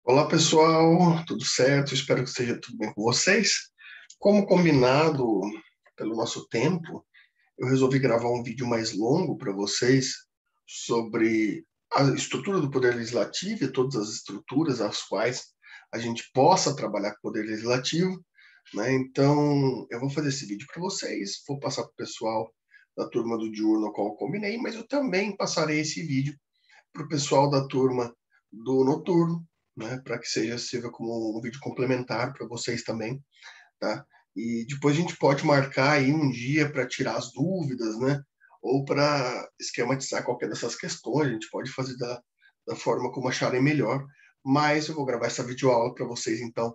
Olá, pessoal, tudo certo? Espero que esteja tudo bem com vocês. Como combinado pelo nosso tempo, eu resolvi gravar um vídeo mais longo para vocês sobre a estrutura do Poder Legislativo e todas as estruturas às quais a gente possa trabalhar com o Poder Legislativo, né? Então, eu vou fazer esse vídeo para vocês, vou passar para o pessoal da turma do diurno, qual eu combinei, mas eu também passarei esse vídeo para o pessoal da turma do noturno, né, para que sirva como um vídeo complementar para vocês também, tá? E depois a gente pode marcar aí um dia para tirar as dúvidas, né? Ou para esquematizar qualquer dessas questões, a gente pode fazer da forma como acharem melhor. Mas eu vou gravar essa videoaula para vocês, então,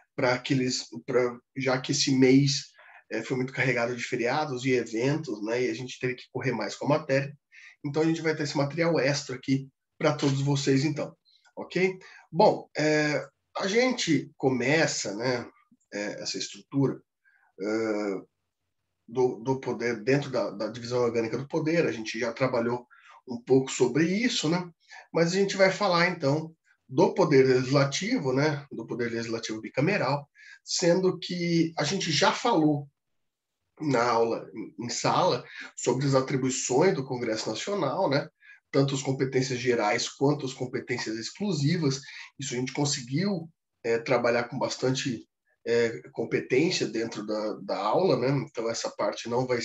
já que esse mês foi muito carregado de feriados e eventos, né? E a gente teve que correr mais com a matéria. Então a gente vai ter esse material extra aqui para todos vocês, então, ok? Bom, a gente começa, né? Essa estrutura do poder dentro da divisão orgânica do poder. A gente já trabalhou um pouco sobre isso, né? Mas a gente vai falar então do poder legislativo, né? Do poder legislativo bicameral, sendo que a gente já falou na aula em sala sobre as atribuições do Congresso Nacional, né? Tanto as competências gerais quanto as competências exclusivas. Isso a gente conseguiu trabalhar com bastante competência dentro da aula, né? Então essa parte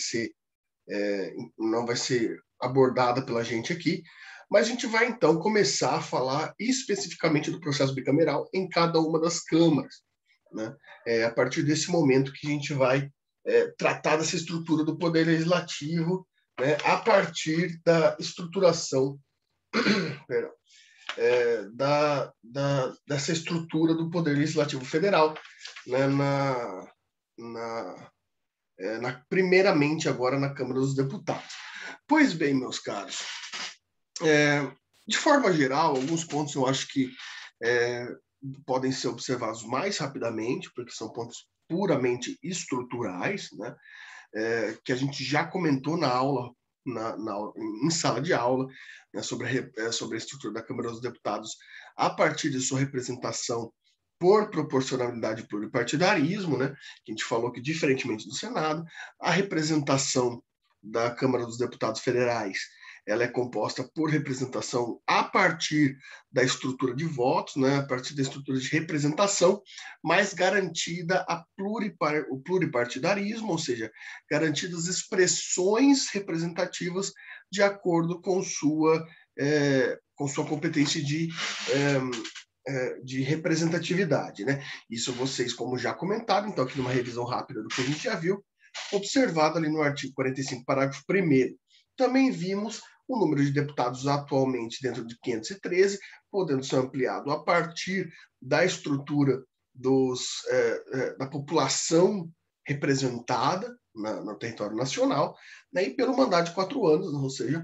não vai ser abordada pela gente aqui, mas a gente vai então começar a falar especificamente do processo bicameral em cada uma das câmaras, né? A partir desse momento que a gente vai tratar dessa estrutura do poder legislativo, né? A partir da estruturação perdão, dessa estrutura do Poder Legislativo Federal, né, primeiramente agora na Câmara dos Deputados. Pois bem, meus caros, de forma geral, alguns pontos eu acho que podem ser observados mais rapidamente, porque são pontos puramente estruturais, né, que a gente já comentou na aula, em sala de aula, né, sobre a estrutura da Câmara dos Deputados a partir de sua representação por proporcionalidade e pluripartidarismo, né, que a gente falou que, diferentemente do Senado, a representação da Câmara dos Deputados Federais ela é composta por representação a partir da estrutura de votos, né, a partir da estrutura de representação, mas garantida o pluripartidarismo, ou seja, garantidas expressões representativas de acordo com sua competência de representatividade, né? Isso vocês, como já comentaram, então aqui numa revisão rápida do que a gente já viu, observado ali no artigo 45, parágrafo 1º. Também vimos o número de deputados atualmente dentro de 513, podendo ser ampliado a partir da estrutura da população representada no território nacional, né, e pelo mandato de 4 anos, ou seja,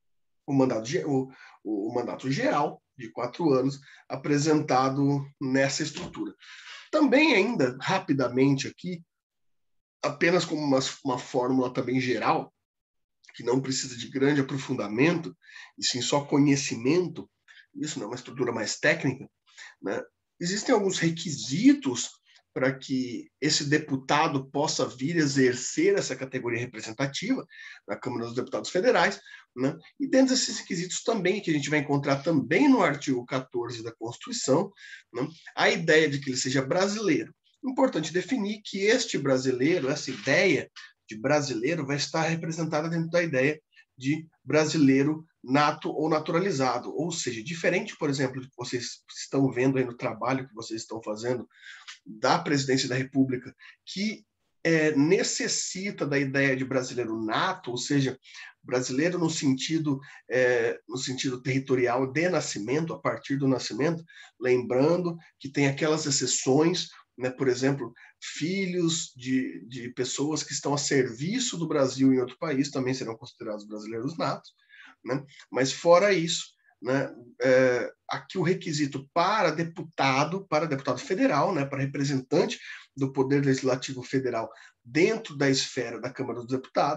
o mandato geral de 4 anos apresentado nessa estrutura. Também ainda, rapidamente aqui, apenas como uma fórmula também geral, que não precisa de grande aprofundamento, e sim só conhecimento, isso não é uma estrutura mais técnica, né? Existem alguns requisitos para que esse deputado possa vir exercer essa categoria representativa na Câmara dos Deputados Federais, né? E dentro desses requisitos também, que a gente vai encontrar também no artigo 14 da Constituição, né? A ideia de que ele seja brasileiro. Importante definir que este brasileiro, essa ideia de brasileiro, vai estar representada dentro da ideia de brasileiro nato ou naturalizado, ou seja, diferente, por exemplo, do que vocês estão vendo aí no trabalho que vocês estão fazendo da presidência da República, que necessita da ideia de brasileiro nato, ou seja, brasileiro no sentido territorial de nascimento, a partir do nascimento, lembrando que tem aquelas exceções, né, por exemplo, filhos de pessoas que estão a serviço do Brasil em outro país também serão considerados brasileiros natos, né? Mas fora isso, né, aqui o requisito para deputado federal, né, para representante do Poder Legislativo Federal dentro da esfera da Câmara dos Deputados,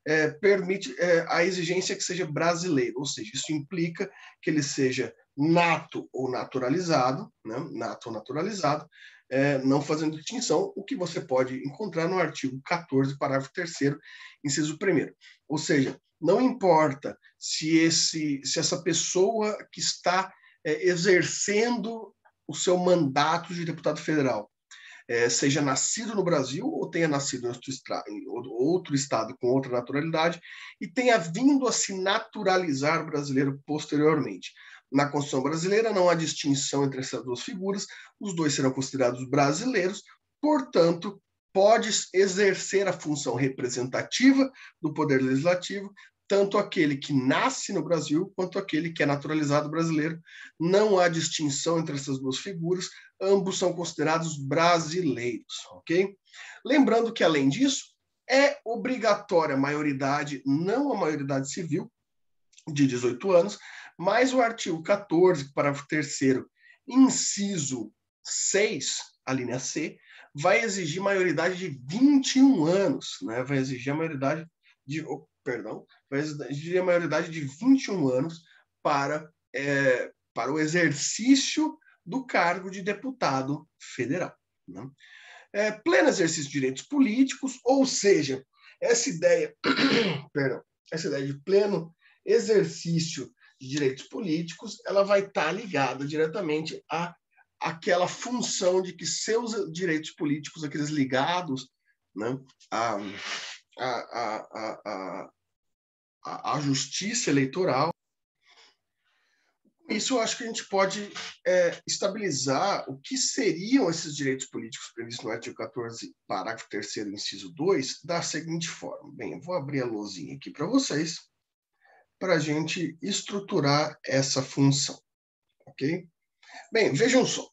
permite a exigência que seja brasileiro, ou seja, isso implica que ele seja nato ou naturalizado, né? Nato ou naturalizado, não fazendo distinção, o que você pode encontrar no artigo 14, parágrafo 3º, inciso 1º. Ou seja, não importa se essa pessoa que está exercendo o seu mandato de deputado federal seja nascido no Brasil ou tenha nascido em outro estado com outra naturalidade e tenha vindo a se naturalizar brasileiro posteriormente. Na Constituição brasileira não há distinção entre essas duas figuras, os dois serão considerados brasileiros, portanto, pode exercer a função representativa do Poder Legislativo, tanto aquele que nasce no Brasil quanto aquele que é naturalizado brasileiro. Não há distinção entre essas duas figuras, ambos são considerados brasileiros, ok? Lembrando que, além disso, é obrigatória a maioridade, não a maioridade civil, de 18 anos, mas o artigo 14, parágrafo 3º, inciso 6, a linha C, vai exigir maioridade de 21 anos, né? Vai exigir a maioridade de, vai exigir a maioridade de 21 anos para o exercício do cargo de deputado federal, né? Pleno exercício de direitos políticos, ou seja, essa ideia de pleno exercício de direitos políticos, ela vai estar ligada diretamente àquela função de que seus direitos políticos, aqueles ligados, né, à justiça eleitoral. Isso eu acho que a gente pode estabilizar o que seriam esses direitos políticos previstos no artigo 14, parágrafo 3º, inciso 2, da seguinte forma. Bem, eu vou abrir a lousinha aqui para vocês, para a gente estruturar essa função, ok? Bem, vejam só.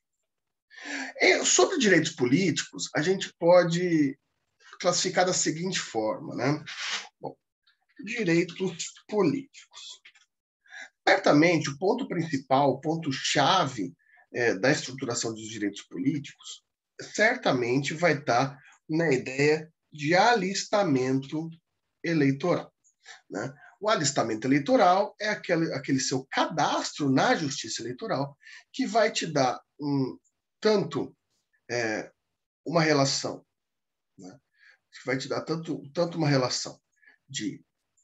Sobre direitos políticos, a gente pode classificar da seguinte forma, né? Bom, direitos políticos. Certamente, o ponto principal, o ponto-chave da estruturação dos direitos políticos, certamente vai estar na ideia de alistamento eleitoral, né? O alistamento eleitoral é aquele seu cadastro na Justiça Eleitoral que vai te dar tanto uma relação, né? Que vai te dar tanto uma relação de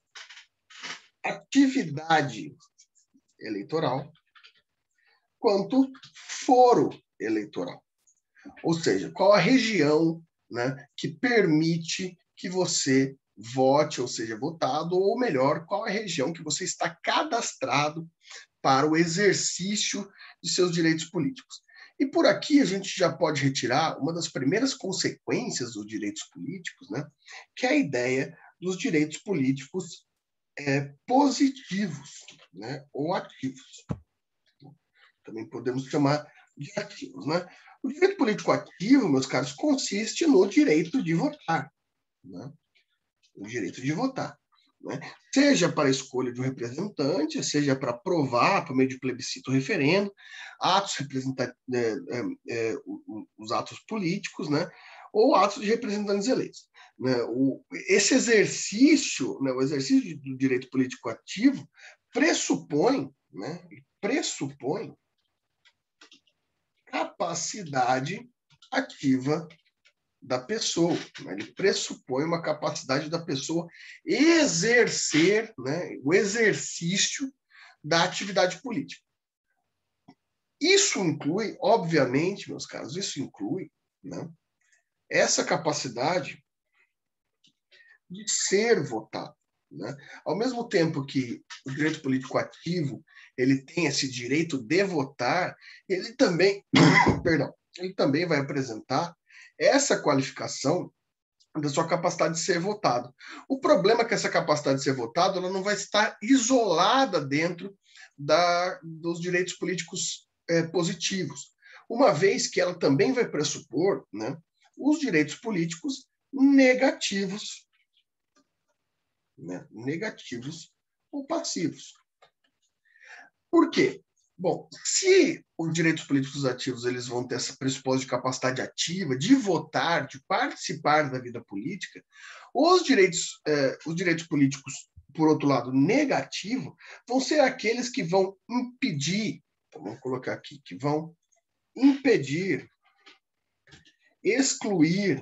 atividade eleitoral quanto foro eleitoral. Ou seja, qual a região, né, que permite que você vote, ou seja, votado, ou melhor, qual a região que você está cadastrado para o exercício de seus direitos políticos. E por aqui a gente já pode retirar uma das primeiras consequências dos direitos políticos, né, que é a ideia dos direitos políticos positivos, né, ou ativos. Também podemos chamar de ativos, né? O direito político ativo, meus caros, consiste no direito de votar, né? O direito de votar, né? Seja para a escolha de um representante, seja para aprovar, por meio de plebiscito ou referendo, atos os atos políticos, né? Ou atos de representantes eleitos. Né? Esse exercício, né? O exercício do direito político ativo pressupõe, né? Pressupõe capacidade ativa da pessoa. Né? Ele pressupõe uma capacidade da pessoa exercer, né, o exercício da atividade política. Isso inclui, obviamente, meus caros, isso inclui, né, essa capacidade de ser votado. Né? Ao mesmo tempo que o direito político ativo ele tem esse direito de votar, ele também, ele também vai apresentar essa qualificação da sua capacidade de ser votado. O problema é que essa capacidade de ser votado ela não vai estar isolada dentro dos direitos políticos positivos, uma vez que ela também vai pressupor, né, os direitos políticos negativos, né, negativos ou passivos. Por quê? Bom, se os direitos políticos ativos eles vão ter essa pressuposto de capacidade ativa, de votar, de participar da vida política, os direitos políticos, por outro lado, negativo, vão ser aqueles que vão impedir, então, vamos colocar aqui, que vão impedir, excluir,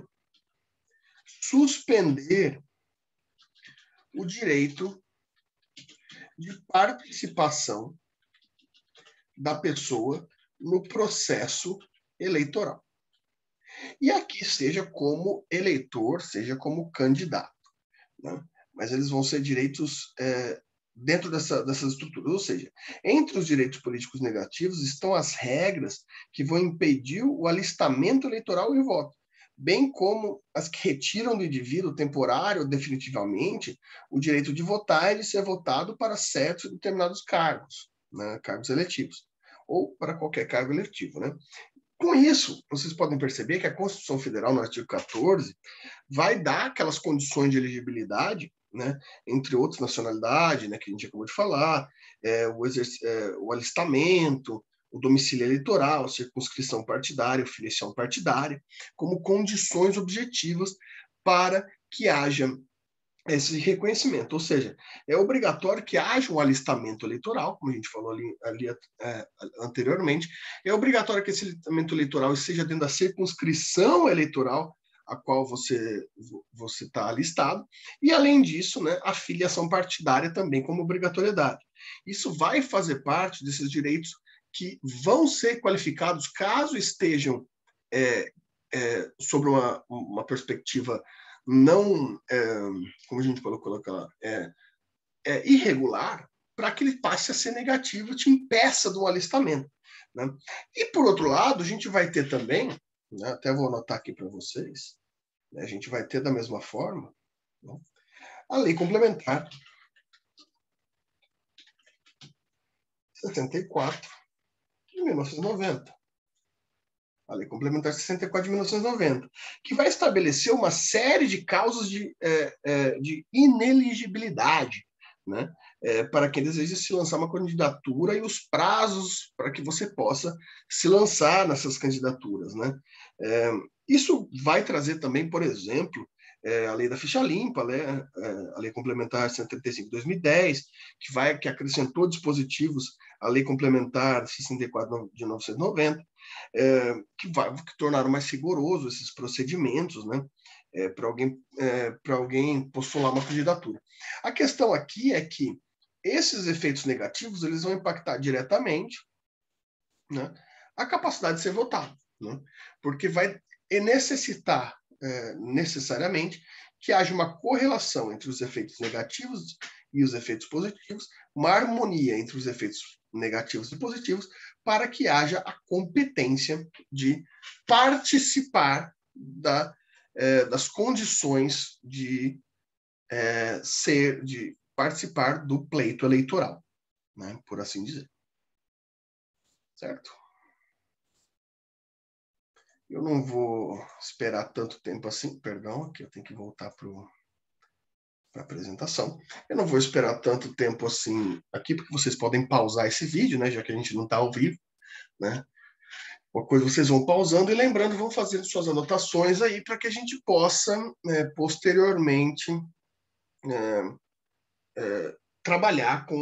suspender o direito de participação da pessoa no processo eleitoral. E aqui, seja como eleitor, seja como candidato. Né? Mas eles vão ser direitos dentro dessas estruturas. Ou seja, entre os direitos políticos negativos estão as regras que vão impedir o alistamento eleitoral e o voto, bem como as que retiram do indivíduo, temporário ou definitivamente, o direito de votar e de ser votado para certos e determinados cargos, né, cargos eletivos, ou para qualquer cargo eletivo. Né? Com isso, vocês podem perceber que a Constituição Federal, no artigo 14, vai dar aquelas condições de elegibilidade, né, entre outras nacionalidades, né, que a gente acabou de falar, o alistamento, o domicílio eleitoral, a circunscrição partidária, a filiação partidária, como condições objetivas para que haja esse reconhecimento. Ou seja, é obrigatório que haja um alistamento eleitoral, como a gente falou ali anteriormente, é obrigatório que esse alistamento eleitoral esteja dentro da circunscrição eleitoral a qual você está alistado, e além disso, né, a filiação partidária também como obrigatoriedade. Isso vai fazer parte desses direitos que vão ser qualificados caso estejam sobre uma perspectiva não, como a gente colocou lá, irregular, para que ele passe a ser negativo, te impeça do alistamento. Né? E, por outro lado, a gente vai ter também, né, até vou anotar aqui para vocês, né, a gente vai ter da mesma forma, né, a Lei Complementar 64 de 1990. A Lei Complementar 64 de 1990, que vai estabelecer uma série de causas de ineligibilidade, né, para quem deseja se lançar uma candidatura e os prazos para que você possa se lançar nessas candidaturas. Né? Isso vai trazer também, por exemplo, a Lei da Ficha Limpa, né, a Lei Complementar 135 de 2010, que acrescentou dispositivos à Lei Complementar 64 de 1990, que tornaram mais rigoroso esses procedimentos, né, para alguém postular uma candidatura. A questão aqui é que esses efeitos negativos eles vão impactar diretamente, né, a capacidade de ser votado, né, porque vai necessitar necessariamente que haja uma correlação entre os efeitos negativos e os efeitos positivos, uma harmonia entre os efeitos negativos e positivos, para que haja a competência de participar das condições de participar do pleito eleitoral, né, por assim dizer. Certo? Eu não vou esperar tanto tempo assim, perdão, aqui eu tenho que voltar para a apresentação. Eu não vou esperar tanto tempo assim aqui, porque vocês podem pausar esse vídeo, né, já que a gente não está ao vivo, né? Uma coisa vocês vão pausando e lembrando, vão fazendo suas anotações aí para que a gente possa, posteriormente, trabalhar com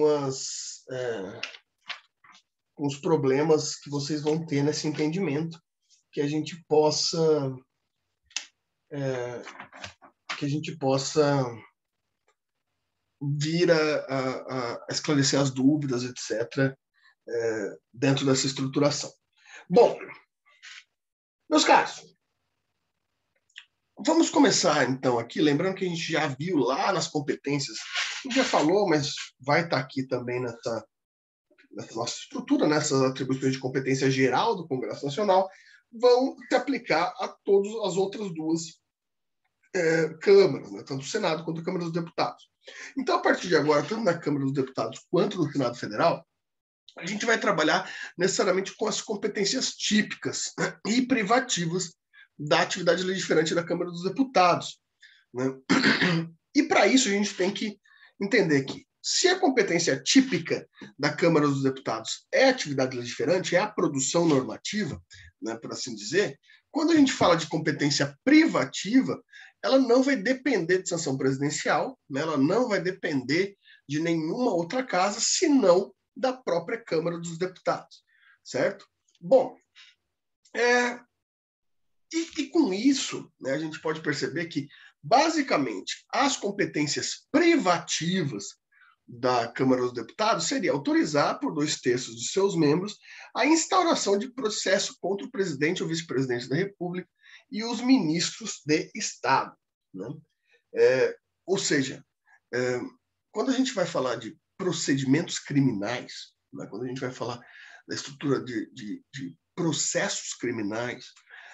os problemas que vocês vão ter nesse entendimento, que a gente possa vir a esclarecer as dúvidas, etc., dentro dessa estruturação. Bom, meus caros, vamos começar então aqui, lembrando que a gente já viu lá nas competências, a gente já falou, mas vai estar aqui também nessa nossa estrutura, nessas atribuições de competência geral do Congresso Nacional, vão se aplicar a todas as outras duas câmaras, né, tanto o Senado quanto a Câmara dos Deputados. Então, a partir de agora, tanto na Câmara dos Deputados quanto no Senado Federal, a gente vai trabalhar necessariamente com as competências típicas, né, e privativas da atividade legislante da Câmara dos Deputados. Né? E, para isso, a gente tem que entender que Se a competência típica da Câmara dos Deputados é a atividade legiferante, é a produção normativa, né, por assim dizer, quando a gente fala de competência privativa, ela não vai depender de sanção presidencial, né, ela não vai depender de nenhuma outra casa, senão da própria Câmara dos Deputados, certo? Bom, e com isso, né, a gente pode perceber que, basicamente, as competências privativas da Câmara dos Deputados seria autorizar, por 2/3 de seus membros, a instauração de processo contra o presidente ou vice-presidente da República e os ministros de Estado. Né? Ou seja, quando a gente vai falar de procedimentos criminais, né, quando a gente vai falar da estrutura de processos criminais,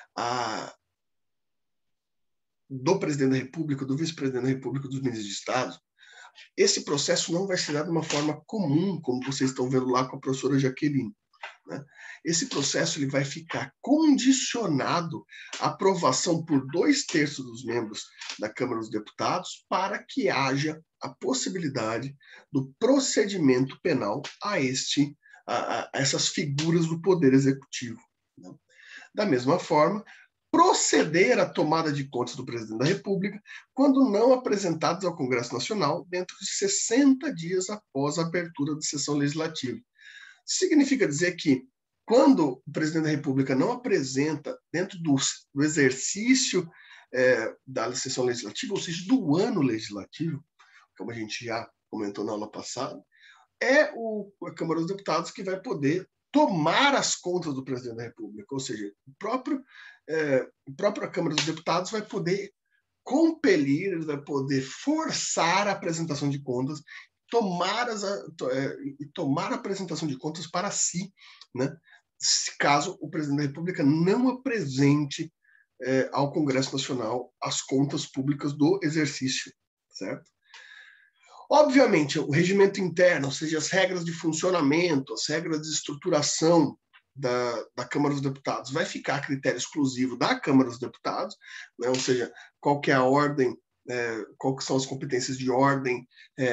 do presidente da República, do vice-presidente da República, dos ministros de Estado, esse processo não vai se dar de uma forma comum, como vocês estão vendo lá com a professora Jaqueline. Né? Esse processo ele vai ficar condicionado à aprovação por 2/3 dos membros da Câmara dos Deputados para que haja a possibilidade do procedimento penal a essas figuras do Poder Executivo. Né? Da mesma forma, proceder à tomada de contas do presidente da República quando não apresentados ao Congresso Nacional dentro de 60 dias após a abertura da sessão legislativa. Significa dizer que, quando o presidente da República não apresenta dentro do exercício da sessão legislativa, ou seja, do ano legislativo, como a gente já comentou na aula passada, é a Câmara dos Deputados que vai poder tomar as contas do presidente da República, ou seja, a própria Câmara dos Deputados vai poder compelir, vai poder forçar a apresentação de contas, tomar a apresentação de contas para si, né? Caso o presidente da República não apresente ao Congresso Nacional as contas públicas do exercício, certo? Obviamente, o regimento interno, ou seja, as regras de funcionamento, as regras de estruturação da Câmara dos Deputados vai ficar a critério exclusivo da Câmara dos Deputados, né? Ou seja, qual que é a ordem, qual que são as competências de ordem,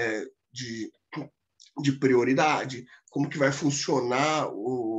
de prioridade, como que vai funcionar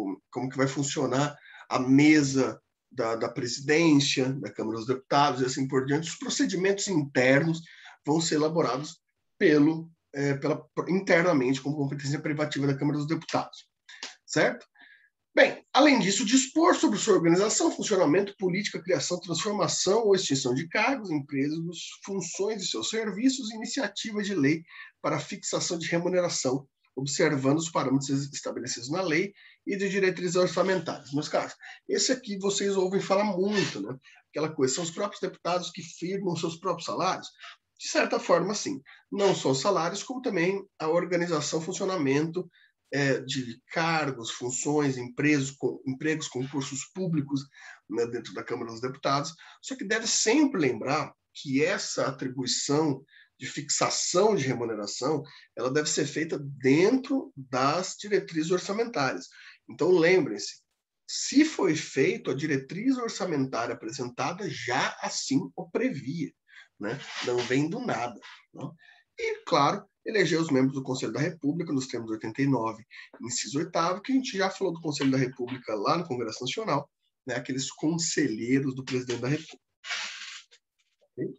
a mesa da presidência da Câmara dos Deputados e assim por diante. Os procedimentos internos vão ser elaborados internamente como competência privativa da Câmara dos Deputados, certo? Bem, além disso, dispor sobre sua organização, funcionamento, política, criação, transformação ou extinção de cargos, empregos, funções de seus serviços, iniciativa de lei para fixação de remuneração, observando os parâmetros estabelecidos na lei e de diretrizes orçamentárias. Meus caros, esse aqui vocês ouvem falar muito, né? Aquela coisa, são os próprios deputados que firmam seus próprios salários. De certa forma, sim. Não só os salários, como também a organização, funcionamento de cargos, funções, empregos, concursos públicos, né, dentro da Câmara dos Deputados. Só que deve sempre lembrar que essa atribuição de fixação de remuneração, ela deve ser feita dentro das diretrizes orçamentárias. Então, lembrem-se, se foi feito, a diretriz orçamentária apresentada já assim o previa. Né? Não vem do nada. Não? E, claro, eleger os membros do Conselho da República nos termos 89, inciso 8º, que a gente já falou do Conselho da República lá no Congresso Nacional, né? Aqueles conselheiros do presidente da República. Okay?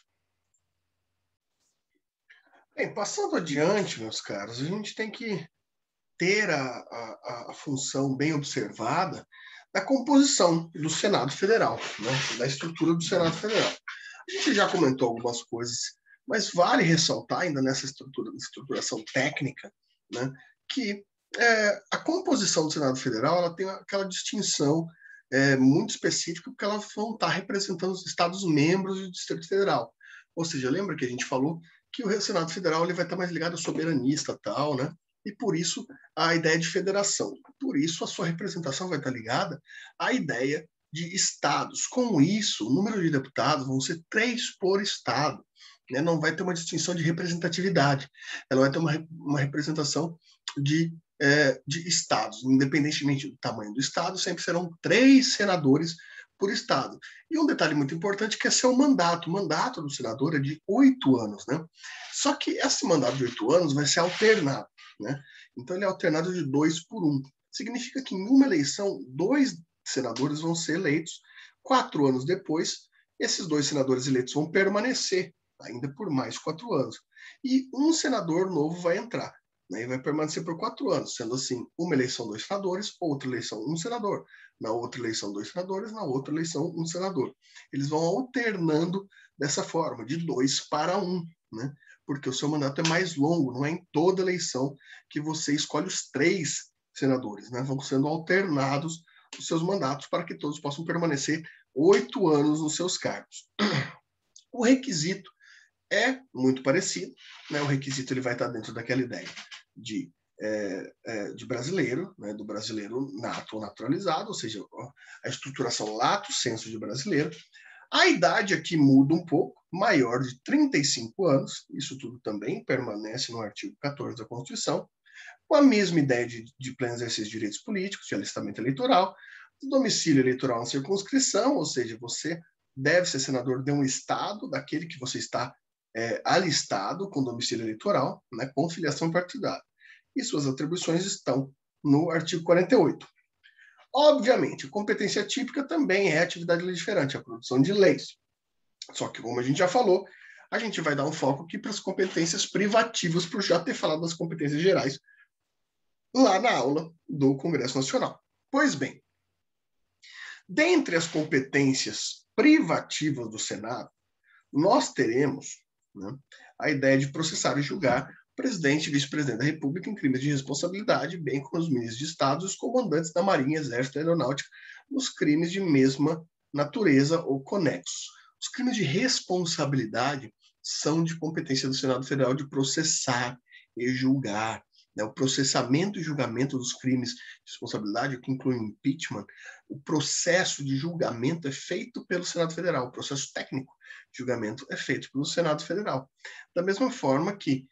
Bem, passando adiante, meus caros, a gente tem que ter a função bem observada da composição do Senado Federal, né? Da estrutura do Senado Federal. A gente já comentou algumas coisas, mas vale ressaltar ainda nessa estruturação técnica, né, que a composição do Senado Federal ela tem aquela distinção muito específica, porque elas vão estar representando os Estados-membros do Distrito Federal. Ou seja, lembra que a gente falou que o Senado Federal ele vai estar mais ligado à soberanista, tal, né? E por isso a ideia de federação. Por isso a sua representação vai estar ligada à ideia de estados. Com isso, o número de deputados vão ser 3 por estado. Né? Não vai ter uma distinção de representatividade. Ela vai ter uma representação de estados. Independentemente do tamanho do estado, sempre serão 3 senadores por estado. E um detalhe muito importante que é seu mandato. O mandato do senador é de 8 anos, né? Só que esse mandato de 8 anos vai ser alternado, né? Então ele é alternado de 2 por 1. Significa que em uma eleição, 2 senadores vão ser eleitos. 4 anos depois, esses 2 senadores eleitos vão permanecer ainda por mais 4 anos. E um senador novo vai entrar, né, e vai permanecer por 4 anos, sendo assim, uma eleição 2 senadores, outra eleição 1 senador, na outra eleição 2 senadores, na outra eleição 1 senador. Eles vão alternando dessa forma, de 2 para 1, né? Porque o seu mandato é mais longo, não é em toda eleição que você escolhe os 3 senadores, né? Vão sendo alternados os seus mandatos para que todos possam permanecer 8 anos nos seus cargos. O requisito é muito parecido, né? O requisito ele vai estar dentro daquela ideia de brasileiro, né? Do brasileiro nato ou naturalizado, ou seja, a estruturação lato sensu de brasileiro. A idade aqui muda um pouco, maior de 35 anos, isso tudo também permanece no artigo 14 da Constituição, com a mesma ideia de pleno exercício de direitos políticos, de alistamento eleitoral, domicílio eleitoral na circunscrição, ou seja, você deve ser senador de um estado, daquele que você está alistado com domicílio eleitoral, né, com filiação partidária. E suas atribuições estão no artigo 48. Obviamente, a competência típica também é atividade legiferante, a produção de leis. Só que, como a gente já falou, a gente vai dar um foco aqui para as competências privativas, por já ter falado das competências gerais lá na aula do Congresso Nacional. Pois bem, dentre as competências privativas do Senado, nós teremos, né, a ideia de processar e julgar o presidente e vice-presidente da República em crimes de responsabilidade, bem como os ministros de Estado e os comandantes da Marinha, Exército e Aeronáutica nos crimes de mesma natureza ou conexos. Os crimes de responsabilidade são de competência do Senado Federal de processar e julgar. Né, o processamento e julgamento dos crimes de responsabilidade, que inclui o impeachment, o processo de julgamento é feito pelo Senado Federal, o processo técnico de julgamento é feito pelo Senado Federal. Da mesma forma que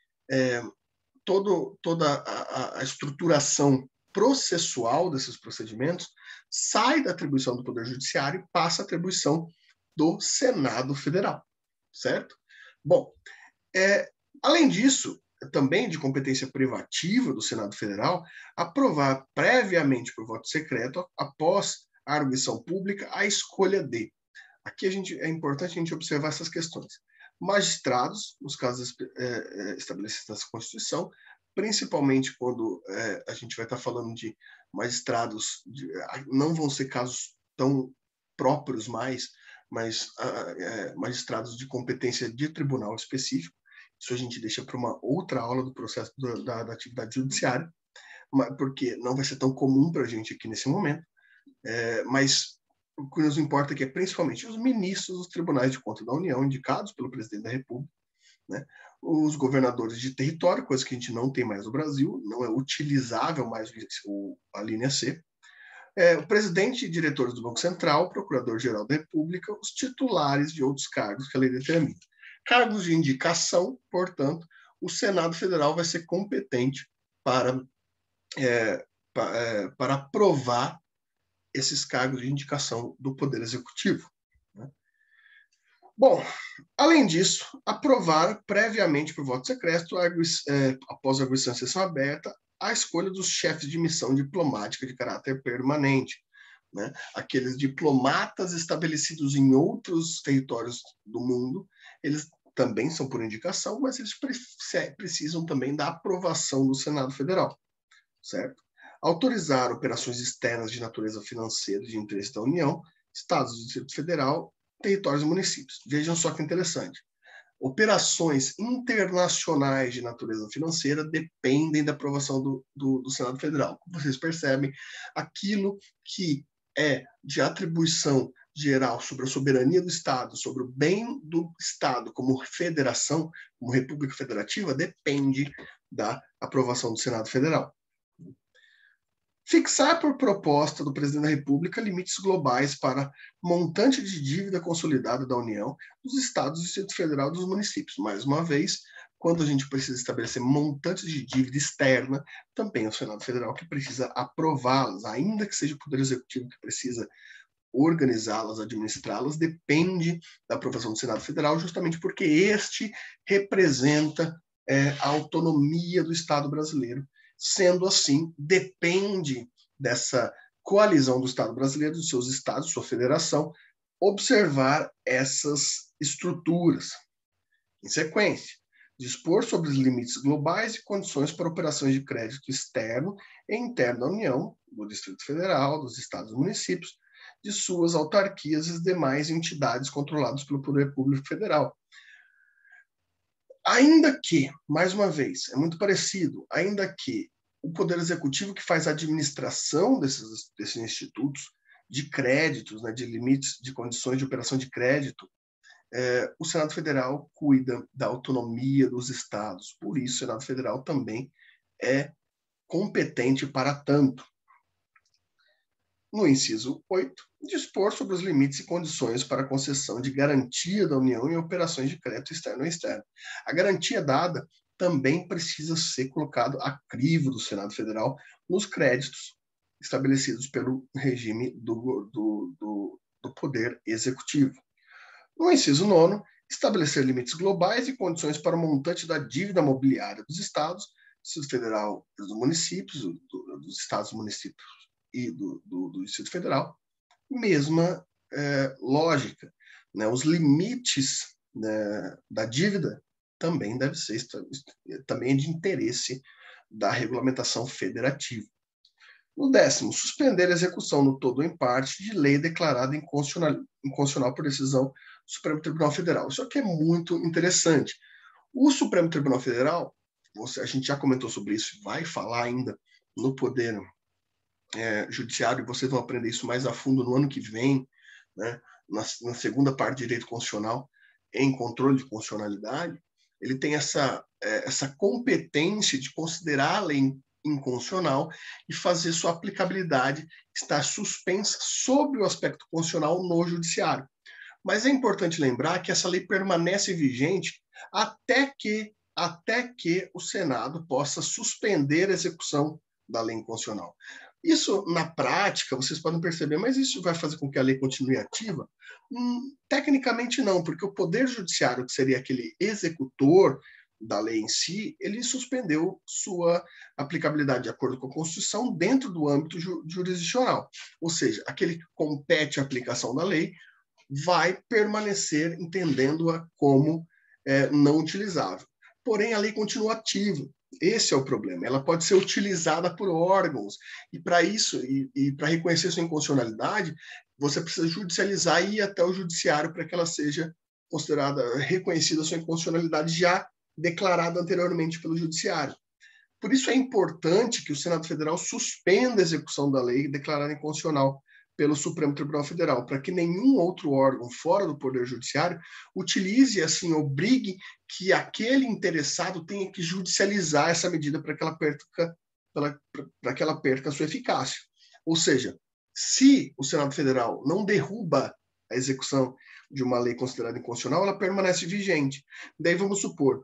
toda a estruturação processual desses procedimentos sai da atribuição do Poder Judiciário e passa à atribuição do Senado Federal, certo? Bom, além disso, também de competência privativa do Senado Federal, aprovar previamente por voto secreto, após a arguição pública, a escolha de. Aqui é importante a gente observar essas questões. Magistrados, nos casos estabelecidos nessa Constituição, principalmente quando a gente vai estar falando de magistrados, não vão ser casos tão próprios mais, mas magistrados de competência de tribunal específico. Isso a gente deixa para uma outra aula do processo da atividade judiciária, porque não vai ser tão comum para a gente aqui nesse momento, mas o que nos importa aqui é principalmente os ministros dos tribunais de contas da União, indicados pelo presidente da República, né? Os governadores de território, coisa que a gente não tem mais no Brasil, não é utilizável mais a linha C, o presidente e diretores do Banco Central, o procurador-geral da República, os titulares de outros cargos que a lei determina. Cargos de indicação, portanto, o Senado Federal vai ser competente para aprovar esses cargos de indicação do Poder Executivo. Né? Bom, além disso, aprovar previamente por voto secreto, após a arguição em sessão aberta, a escolha dos chefes de missão diplomática de caráter permanente. Né? Aqueles diplomatas estabelecidos em outros territórios do mundo, eles também são por indicação, mas eles precisam também da aprovação do Senado Federal, certo? Autorizar operações externas de natureza financeira de interesse da União, Estados do Distrito Federal, territórios e municípios. Vejam só que interessante. Operações internacionais de natureza financeira dependem da aprovação do Senado Federal. Como vocês percebem, aquilo que é de atribuição geral sobre a soberania do Estado, sobre o bem do Estado como federação, como república federativa, depende da aprovação do Senado Federal. Fixar por proposta do presidente da República limites globais para montante de dívida consolidada da União, dos estados, do Distrito Federal e dos municípios. Mais uma vez, quando a gente precisa estabelecer montantes de dívida externa, também é o Senado Federal que precisa aprová-las, ainda que seja o Poder Executivo que precisa organizá-las, administrá-las, depende da aprovação do Senado Federal, justamente porque este representa a autonomia do Estado brasileiro. Sendo assim, depende dessa coalizão do Estado brasileiro, dos seus estados, sua federação, observar essas estruturas. Em sequência, dispor sobre os limites globais e condições para operações de crédito externo e interno da União, do Distrito Federal, dos estados e municípios, de suas autarquias e demais entidades controladas pelo Poder Público Federal. Ainda que, mais uma vez, é muito parecido, ainda que o Poder Executivo que faz a administração desses institutos de créditos, né, de limites, de condições de operação de crédito, o Senado Federal cuida da autonomia dos estados. Por isso, o Senado Federal também é competente para tanto. No inciso 8, dispor sobre os limites e condições para a concessão de garantia da União em operações de crédito externo e externo. A garantia dada também precisa ser colocado a crivo do Senado Federal nos créditos estabelecidos pelo regime do Poder Executivo. No inciso 9, estabelecer limites globais e condições para o montante da dívida mobiliária dos estados, do Distrito Federal, dos municípios, dos estados, municípios e do Distrito Federal. Mesma lógica, né? Os limites, né, da dívida também deve ser também de interesse da regulamentação federativa. No 10º, suspender a execução no todo ou em parte de lei declarada inconstitucional por decisão do Supremo Tribunal Federal. Isso aqui é muito interessante. O Supremo Tribunal Federal, a gente já comentou sobre isso, vai falar ainda no Poder Judiciário, e vocês vão aprender isso mais a fundo no ano que vem, né, na segunda parte de Direito Constitucional, em controle de constitucionalidade. Ele tem essa competência de considerar a lei inconstitucional e fazer sua aplicabilidade estar suspensa sobre o aspecto constitucional no judiciário. Mas é importante lembrar que essa lei permanece vigente até que o Senado possa suspender a execução da lei inconstitucional. Isso, na prática, vocês podem perceber, mas isso vai fazer com que a lei continue ativa? Tecnicamente não, porque o Poder Judiciário, que seria aquele executor da lei em si, ele suspendeu sua aplicabilidade de acordo com a Constituição dentro do âmbito jurisdicional. Ou seja, aquele que compete a aplicação da lei vai permanecer entendendo-a como não utilizável. Porém, a lei continua ativa. Esse é o problema. Ela pode ser utilizada por órgãos, e para isso, e para reconhecer sua inconstitucionalidade, você precisa judicializar e ir até o judiciário para que ela seja considerada, reconhecida sua inconstitucionalidade já declarada anteriormente pelo judiciário. Por isso é importante que o Senado Federal suspenda a execução da lei declarada inconstitucional pelo Supremo Tribunal Federal, para que nenhum outro órgão fora do Poder Judiciário utilize e assim obrigue que aquele interessado tenha que judicializar essa medida para que ela perca a sua eficácia. Ou seja, se o Senado Federal não derruba a execução de uma lei considerada inconstitucional, ela permanece vigente. Daí vamos supor,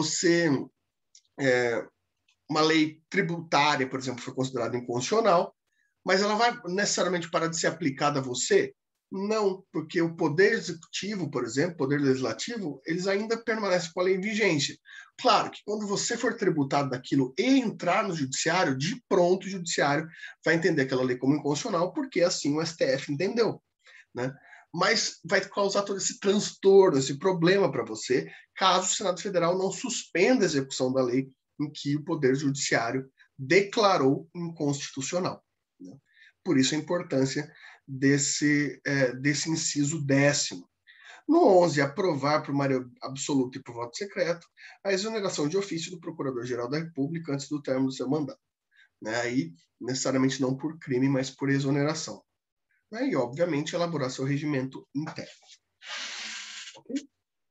uma lei tributária, por exemplo, foi considerada inconstitucional, mas ela vai necessariamente parar de ser aplicada a você? Não, porque o Poder Executivo, por exemplo, o Poder Legislativo, eles ainda permanecem com a lei em vigência. Claro que quando você for tributado daquilo e entrar no Judiciário, de pronto o Judiciário vai entender aquela lei como inconstitucional, porque assim o STF entendeu, né? Mas vai causar todo esse transtorno, esse problema para você, caso o Senado Federal não suspenda a execução da lei em que o Poder Judiciário declarou inconstitucional. Né? Por isso a importância desse inciso 10º. No 11, aprovar por maioria absoluta e por voto secreto a exoneração de ofício do Procurador-Geral da República antes do término do seu mandato. Né? Aí, necessariamente não por crime, mas por exoneração. Né? E, obviamente, elaborar seu regimento interno. Ok?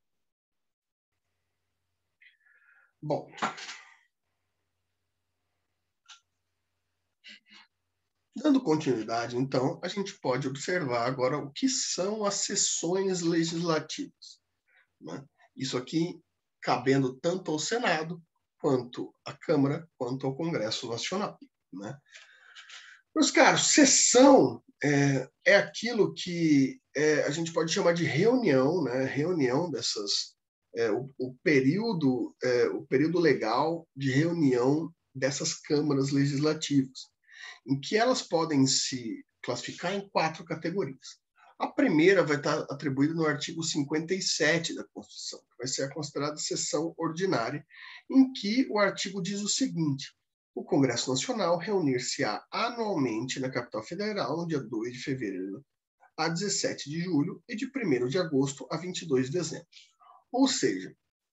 Bom. Dando continuidade, então, a gente pode observar agora o que são as sessões legislativas. Né? Isso aqui cabendo tanto ao Senado, quanto à Câmara, quanto ao Congresso Nacional. Né? Meus caros, sessão é aquilo que a gente pode chamar de reunião, né? Reunião dessas, o período legal de reunião dessas câmaras legislativas, em que elas podem se classificar em 4 categorias. A primeira vai estar atribuída no artigo 57 da Constituição, que vai ser considerada sessão ordinária, em que o artigo diz o seguinte: o Congresso Nacional reunir-se-á anualmente na capital federal no dia 2 de fevereiro a 17 de julho e de 1º de agosto a 22 de dezembro. Ou seja,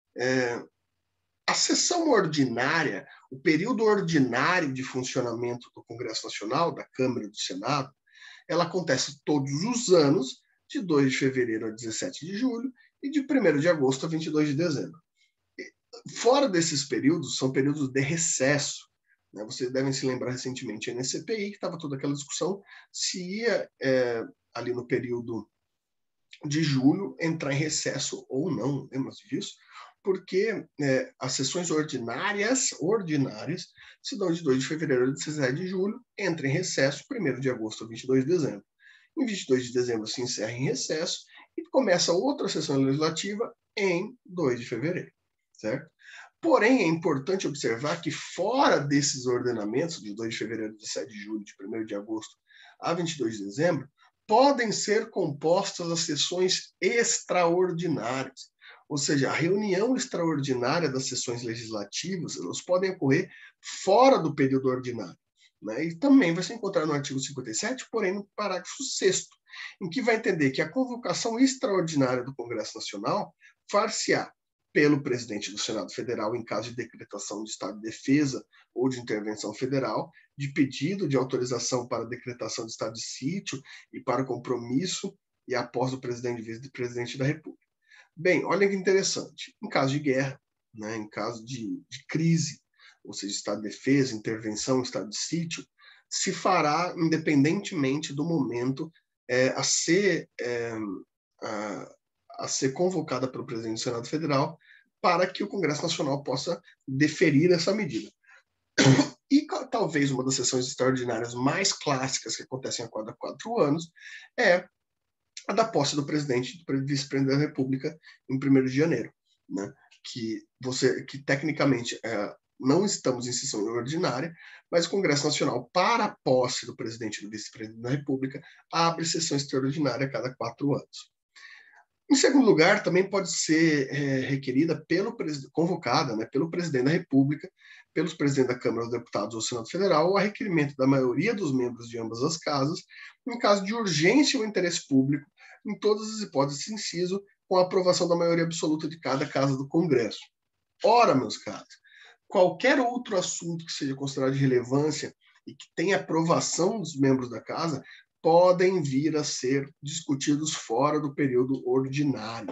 a sessão ordinária, o período ordinário de funcionamento do Congresso Nacional, da Câmara e do Senado, ela acontece todos os anos, de 2 de fevereiro a 17 de julho e de 1º de agosto a 22 de dezembro. Fora desses períodos, são períodos de recesso. Né? Vocês devem se lembrar recentemente na CPI, que estava toda aquela discussão se ia, ali no período de julho, entrar em recesso ou não, lembra disso? Porque as sessões ordinárias se dão de 2 de fevereiro a 17 de julho, entra em recesso 1º de agosto a 22 de dezembro. Em 22 de dezembro se encerra em recesso e começa outra sessão legislativa em 2 de fevereiro, certo? Porém, é importante observar que fora desses ordenamentos, de 2 de fevereiro a 17 de julho, de 1º de agosto a 22 de dezembro, podem ser compostas as sessões extraordinárias. Ou seja, a reunião extraordinária das sessões legislativas, elas podem ocorrer fora do período ordinário. Né? E também vai se encontrar no artigo 57, porém no parágrafo 6º, em que vai entender que a convocação extraordinária do Congresso Nacional far-se-á pelo presidente do Senado Federal em caso de decretação de estado de defesa ou de intervenção federal, de pedido de autorização para decretação de estado de sítio e para compromisso e após o presidente e vice-presidente da República. Bem, olha que interessante. Em caso de guerra, né, em caso de crise, ou seja, estado de defesa, intervenção, estado de sítio, se fará independentemente do momento a ser convocada pelo presidente do Senado Federal para que o Congresso Nacional possa deferir essa medida. E talvez uma das sessões extraordinárias mais clássicas que acontecem a cada 4 anos é a da posse do presidente e do vice-presidente da República em 1º de janeiro, né? que tecnicamente não estamos em sessão ordinária, mas o Congresso Nacional, para a posse do presidente e do vice-presidente da República, abre sessão extraordinária a cada 4 anos. Em segundo lugar, também pode ser requerida convocada, né, pelo presidente da República, pelos presidentes da Câmara dos Deputados ou Senado Federal, ou a requerimento da maioria dos membros de ambas as casas, em caso de urgência ou interesse público, em todas as hipóteses de inciso, com a aprovação da maioria absoluta de cada casa do Congresso. Ora, meus caros, qualquer outro assunto que seja considerado de relevância e que tenha aprovação dos membros da casa, podem vir a ser discutidos fora do período ordinário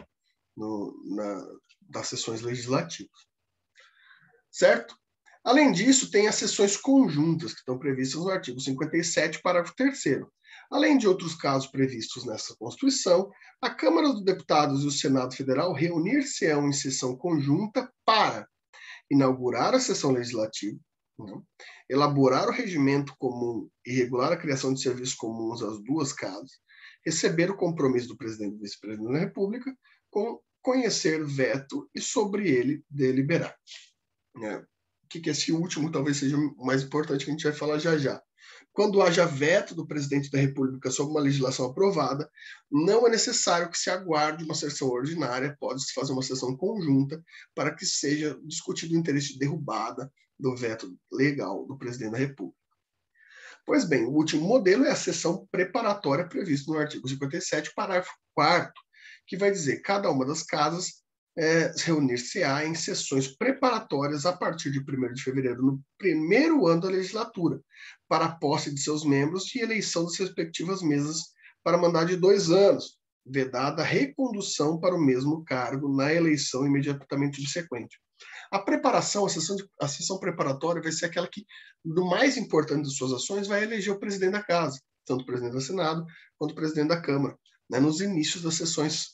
das sessões legislativas. Certo? Além disso, tem as sessões conjuntas, que estão previstas no artigo 57, parágrafo 3º. Além de outros casos previstos nessa Constituição, a Câmara dos Deputados e o Senado Federal reunir-se-ão em sessão conjunta para inaugurar a sessão legislativa, elaborar o regimento comum e regular a criação de serviços comuns às 2 casas, receber o compromisso do presidente e vice-presidente da República, conhecer veto e sobre ele deliberar. O que esse último talvez seja o mais importante, que a gente vai falar já já. Quando haja veto do presidente da República sobre uma legislação aprovada, não é necessário que se aguarde uma sessão ordinária, pode-se fazer uma sessão conjunta para que seja discutido o interesse de derrubada do veto legal do presidente da República. Pois bem, o último modelo é a sessão preparatória prevista no artigo 57, parágrafo 4º, que vai dizer que cada uma das casas reunir-se-á em sessões preparatórias a partir de 1º de fevereiro, no primeiro ano da legislatura, para a posse de seus membros e eleição das respectivas mesas para mandato de 2 anos, vedada a recondução para o mesmo cargo na eleição imediatamente subsequente. A preparação, a sessão preparatória vai ser aquela que, do mais importante das suas ações, vai eleger o presidente da casa, tanto o presidente do Senado quanto o presidente da Câmara, né, nos inícios das sessões,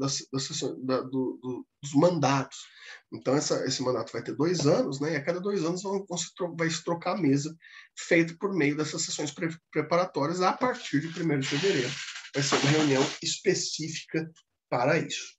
dos mandatos. Então, esse mandato vai ter 2 anos, né, e a cada 2 anos vai se trocar a mesa, feito por meio dessas sessões preparatórias a partir de 1º de fevereiro. Vai ser uma reunião específica para isso.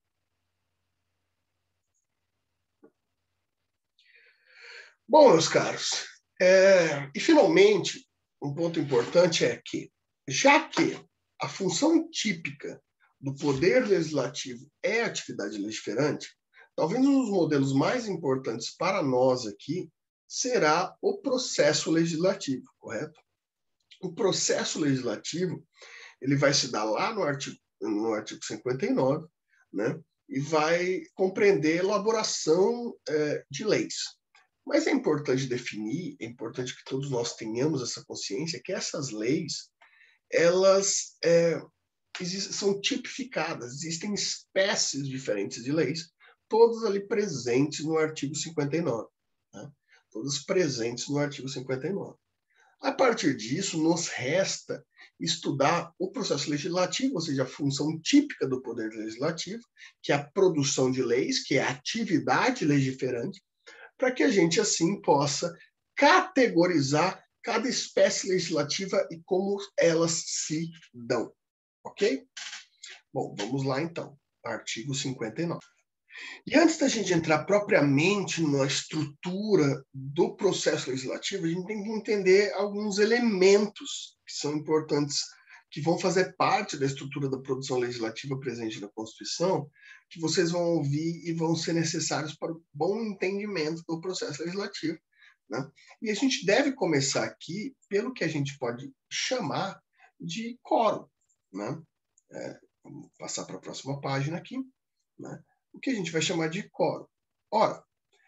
Bom, meus caros, e finalmente, um ponto importante é que, já que a função típica do poder legislativo é a atividade legiferante, talvez um dos modelos mais importantes para nós aqui será o processo legislativo, correto? O processo legislativo, ele vai se dar lá no artigo 59, né? E vai compreender a elaboração de leis. Mas é importante definir, é importante que todos nós tenhamos essa consciência que essas leis, elas são tipificadas, existem espécies diferentes de leis, todas ali presentes no artigo 59. Né? Todas presentes no artigo 59. A partir disso, nos resta estudar o processo legislativo, ou seja, a função típica do poder legislativo, que é a produção de leis, que é a atividade legiferante, para que a gente, assim, possa categorizar cada espécie legislativa e como elas se dão. Ok? Bom, vamos lá, então. Artigo 59. E antes da gente entrar propriamente na estrutura do processo legislativo, a gente tem que entender alguns elementos que são importantes, que vão fazer parte da estrutura da produção legislativa presente na Constituição, que vocês vão ouvir e vão ser necessários para o bom entendimento do processo legislativo. Né? E a gente deve começar aqui pelo que a gente pode chamar de quórum. Né? Vamos passar para a próxima página aqui. Né? O que a gente vai chamar de quórum. Ora,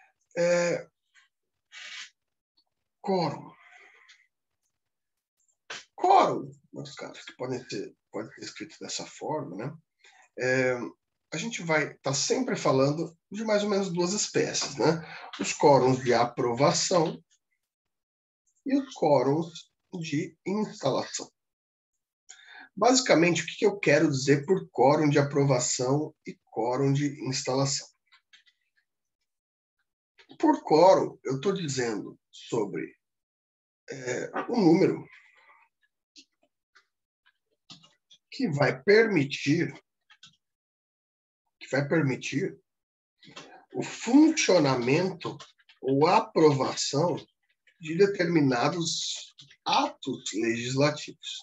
quórum. Quórum, meus caros, que pode ser escrito dessa forma, né? A gente vai estar sempre falando de mais ou menos 2 espécies, né? Os quórums de aprovação e os quórums de instalação. Basicamente, o que eu quero dizer por quórum de aprovação e quórum de instalação? Por quórum, eu estou dizendo sobre um número que vai permitir o funcionamento ou aprovação de determinados atos legislativos.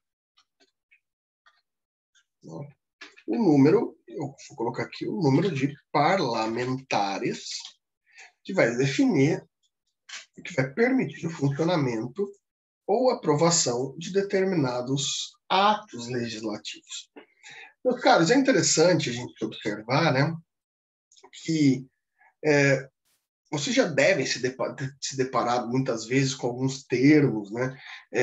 O número, eu vou colocar aqui o número de parlamentares que vai definir, que vai permitir o funcionamento ou aprovação de determinados atos legislativos. Meus caros, é interessante a gente observar, né, que vocês já devem se deparado muitas vezes com alguns termos, né?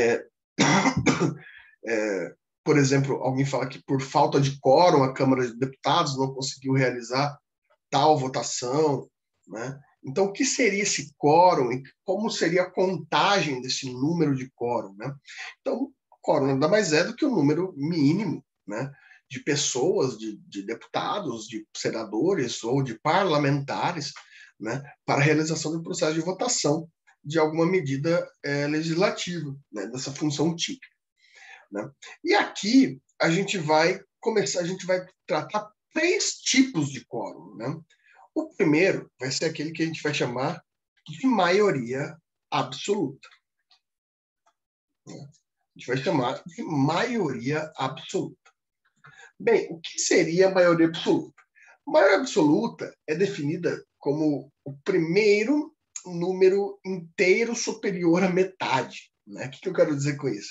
Por exemplo, alguém fala que por falta de quórum a Câmara de Deputados não conseguiu realizar tal votação, né? Então, o que seria esse quórum e como seria a contagem desse número de quórum, né? Então, quórum nada mais é do que o número mínimo, né, de pessoas, de deputados, de senadores ou de parlamentares, né, para a realização do processo de votação de alguma medida legislativa, né, dessa função típica. Né? E aqui a gente vai tratar 3 tipos de quórum. Né? O primeiro vai ser aquele que a gente vai chamar de maioria absoluta. Né? A gente vai chamar de maioria absoluta. Bem, o que seria a maioria absoluta? A maioria absoluta é definida como o primeiro número inteiro superior à metade. Né? O que eu quero dizer com isso?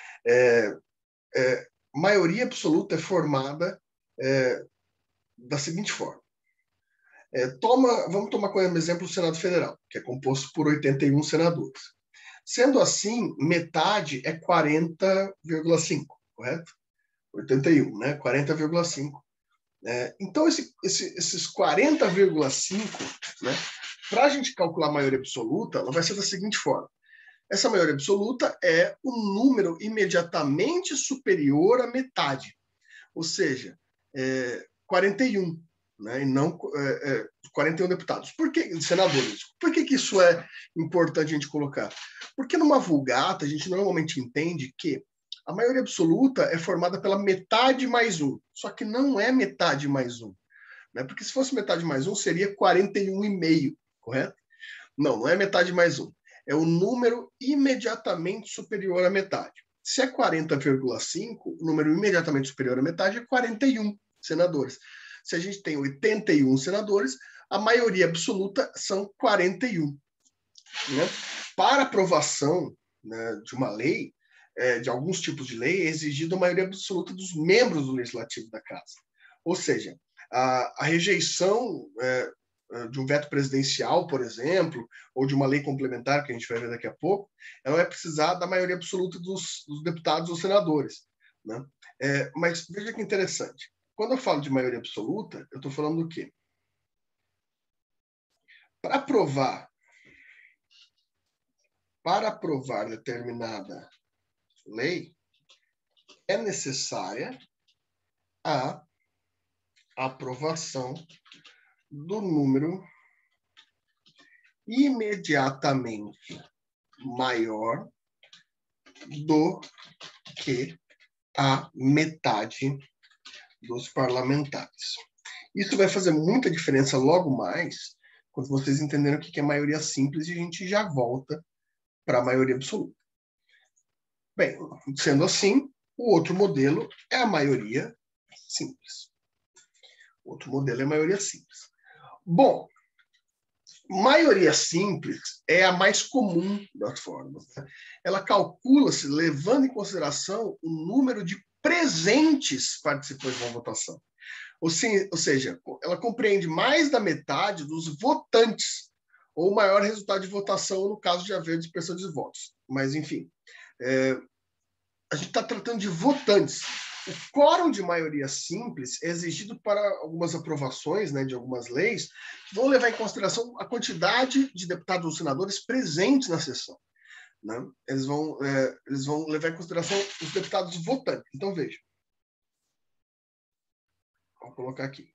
Maioria absoluta é formada da seguinte forma. Vamos tomar como exemplo o Senado Federal, que é composto por 81 senadores. Sendo assim, metade é 40,5, correto? 81, né? 40,5. Então, esses 40,5, né, para a gente calcular a maioria absoluta, ela vai ser da seguinte forma. Essa maioria absoluta é o número imediatamente superior à metade. ou seja, 41, né? E não 41 deputados. Por que, senadores? Por que isso é importante a gente colocar? Porque numa vulgata, a gente normalmente entende que a maioria absoluta é formada pela metade mais um, só que não é metade mais um, né? Porque se fosse metade mais um, seria 41,5, correto? Não é metade mais um. É o número imediatamente superior à metade. Se é 40,5, o número imediatamente superior à metade é 41 senadores. Se a gente tem 81 senadores, a maioria absoluta são 41. Né? Para aprovação, né, de uma lei, de alguns tipos de lei, é exigida a maioria absoluta dos membros do Legislativo da Casa. Ou seja, a rejeição de um veto presidencial, por exemplo, ou de uma lei complementar, que a gente vai ver daqui a pouco, ela vai precisar da maioria absoluta dos deputados ou senadores. Né? Mas veja que interessante. Quando eu falo de maioria absoluta, eu estou falando do quê? Para aprovar determinada lei, é necessária a aprovação do número imediatamente maior do que a metade dos parlamentares. Isso vai fazer muita diferença logo mais quando vocês entenderem o que é maioria simples e a gente já volta para a maioria absoluta. Bem, sendo assim, o outro modelo é a maioria simples. O outro modelo é a maioria simples. Bom, maioria simples é a mais comum das formas. Né? Ela calcula-se levando em consideração o número de presentes participantes da votação. Ou seja, ela compreende mais da metade dos votantes, ou o maior resultado de votação no caso de haver dispersão de votos. Mas, enfim, a gente está tratando de votantes. O quórum de maioria simples é exigido para algumas aprovações, né, de algumas leis, que vão levar em consideração a quantidade de deputados ou senadores presentes na sessão. Né? Eles vão levar em consideração os deputados votantes. Então, veja. Vou colocar aqui.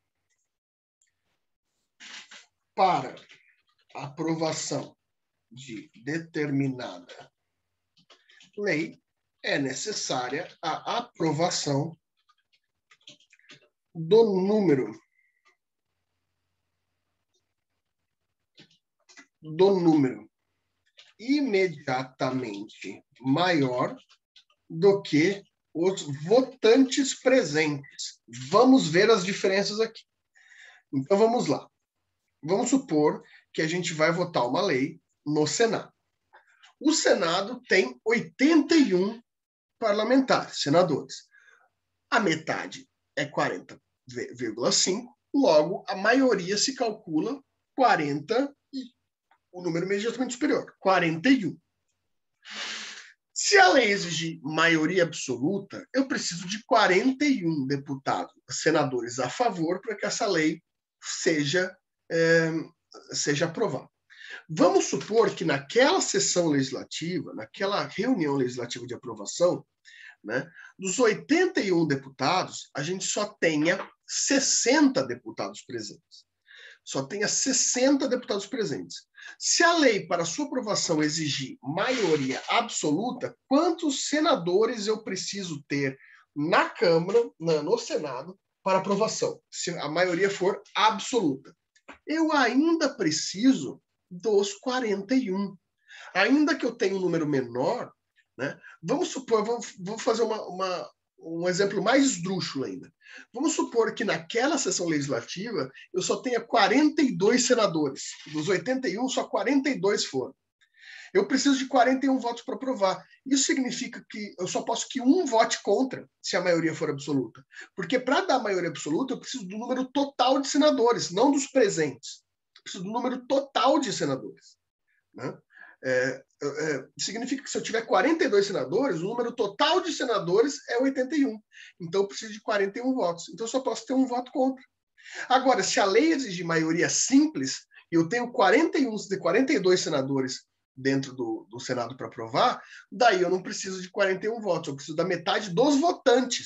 Para a aprovação de determinada lei, é necessária a aprovação do número imediatamente maior do que os votantes presentes. Vamos ver as diferenças aqui. Então, vamos lá. Vamos supor que a gente vai votar uma lei no Senado. O Senado tem 81 parlamentares, senadores. A metade é 40,5, logo, a maioria se calcula 40 e o número imediatamente superior, 41. Se a lei exigir maioria absoluta, eu preciso de 41 deputados, senadores a favor para que essa lei seja aprovada. Vamos supor que naquela sessão legislativa, naquela reunião legislativa de aprovação, né, dos 81 deputados, a gente só tenha 60 deputados presentes. Só tenha 60 deputados presentes. Se a lei, para sua aprovação, exigir maioria absoluta, quantos senadores eu preciso ter na Câmara, no Senado, para aprovação? Se a maioria for absoluta. Eu ainda preciso dos 41. Ainda que eu tenha um número menor, né? Vamos supor, vou fazer um exemplo mais esdrúxulo ainda. Vamos supor que naquela sessão legislativa eu só tenha 42 senadores. Dos 81, só 42 foram. Eu preciso de 41 votos para aprovar. Isso significa que eu só posso que um vote contra, se a maioria for absoluta. Porque para dar maioria absoluta, eu preciso do número total de senadores, não dos presentes. Eu preciso do número total de senadores. Né? Significa que se eu tiver 42 senadores, o número total de senadores é 81. Então, eu preciso de 41 votos. Então, eu só posso ter um voto contra. Agora, se a lei exigir maioria simples, e eu tenho 42 senadores dentro do Senado para aprovar, daí eu não preciso de 41 votos, eu preciso da metade dos votantes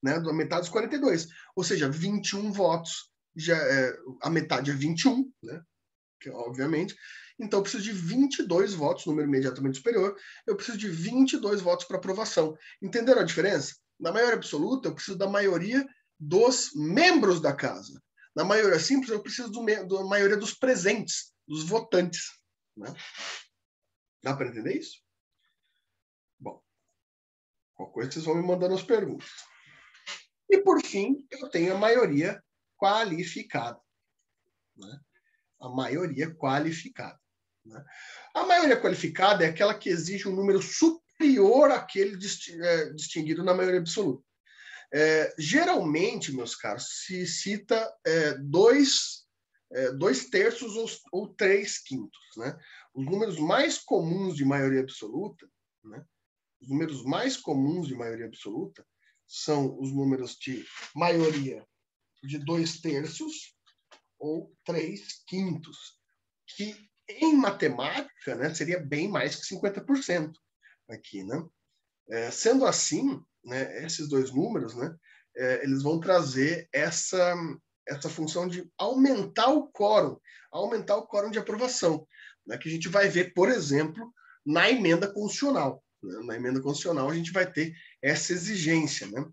né, da metade dos 42. Ou seja, 21 votos, a metade é 21, né, que, obviamente. Então, eu preciso de 22 votos, número imediatamente superior. Eu preciso de 22 votos para aprovação. Entenderam a diferença? Na maioria absoluta, eu preciso da maioria dos membros da casa. Na maioria simples, eu preciso da maioria dos presentes, dos votantes. Né? Dá para entender isso? Bom, qualquer coisa vocês vão me mandando as perguntas. E, por fim, eu tenho a maioria qualificada. Né? A maioria qualificada. Né? A maioria qualificada é aquela que exige um número superior àquele distinguido na maioria absoluta. Geralmente, meus caros, se cita 2 terços ou 3/5. Né? Os números mais comuns de maioria absoluta, né? Os números mais comuns de maioria absoluta são os números de maioria de 2 terços ou 3/5, que em matemática, né, seria bem mais que 50% aqui, né? Sendo assim, né, esses dois números, né, eles vão trazer essa função de aumentar o quórum de aprovação, né, que a gente vai ver, por exemplo, na emenda constitucional. Né? Na emenda constitucional a gente vai ter essa exigência, né?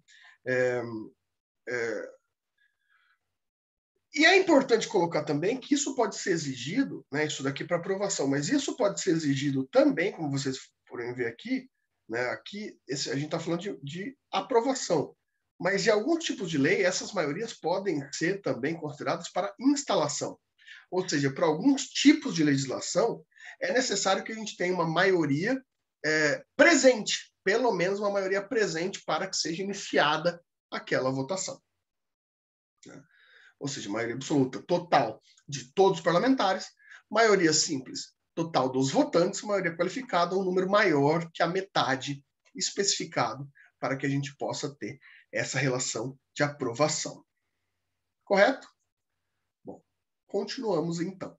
E é importante colocar também que isso pode ser exigido, né, isso daqui para aprovação, mas isso pode ser exigido também, como vocês podem ver aqui, né, aqui a gente está falando de aprovação, mas de alguns tipos de lei, essas maiorias podem ser também consideradas para instalação. Ou seja, para alguns tipos de legislação, é necessário que a gente tenha uma maioria presente, pelo menos uma maioria presente para que seja iniciada aquela votação. Né? Ou seja, maioria absoluta total de todos os parlamentares, maioria simples total dos votantes, maioria qualificada, um número maior que a metade especificado para que a gente possa ter essa relação de aprovação. Correto? Bom, continuamos então.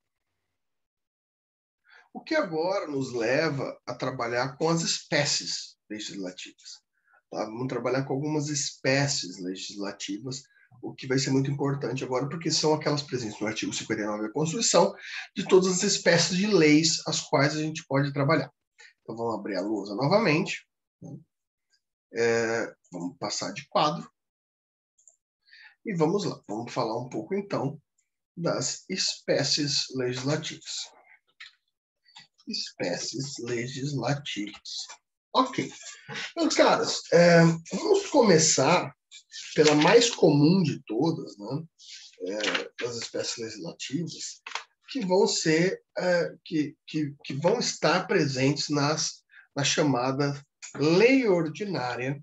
O que agora nos leva a trabalhar com as espécies legislativas. Tá? Vamos trabalhar com algumas espécies legislativas, o que vai ser muito importante agora, porque são aquelas presentes no artigo 59 da Constituição, de todas as espécies de leis as quais a gente pode trabalhar. Então, vamos abrir a lousa novamente. Vamos passar de quadro. E vamos lá. Vamos falar um pouco, então, das espécies legislativas. Espécies legislativas. Ok. Meus caras, vamos começar pela mais comum de todas, né, das espécies legislativas, que vão ser, que vão estar presentes na chamada lei ordinária,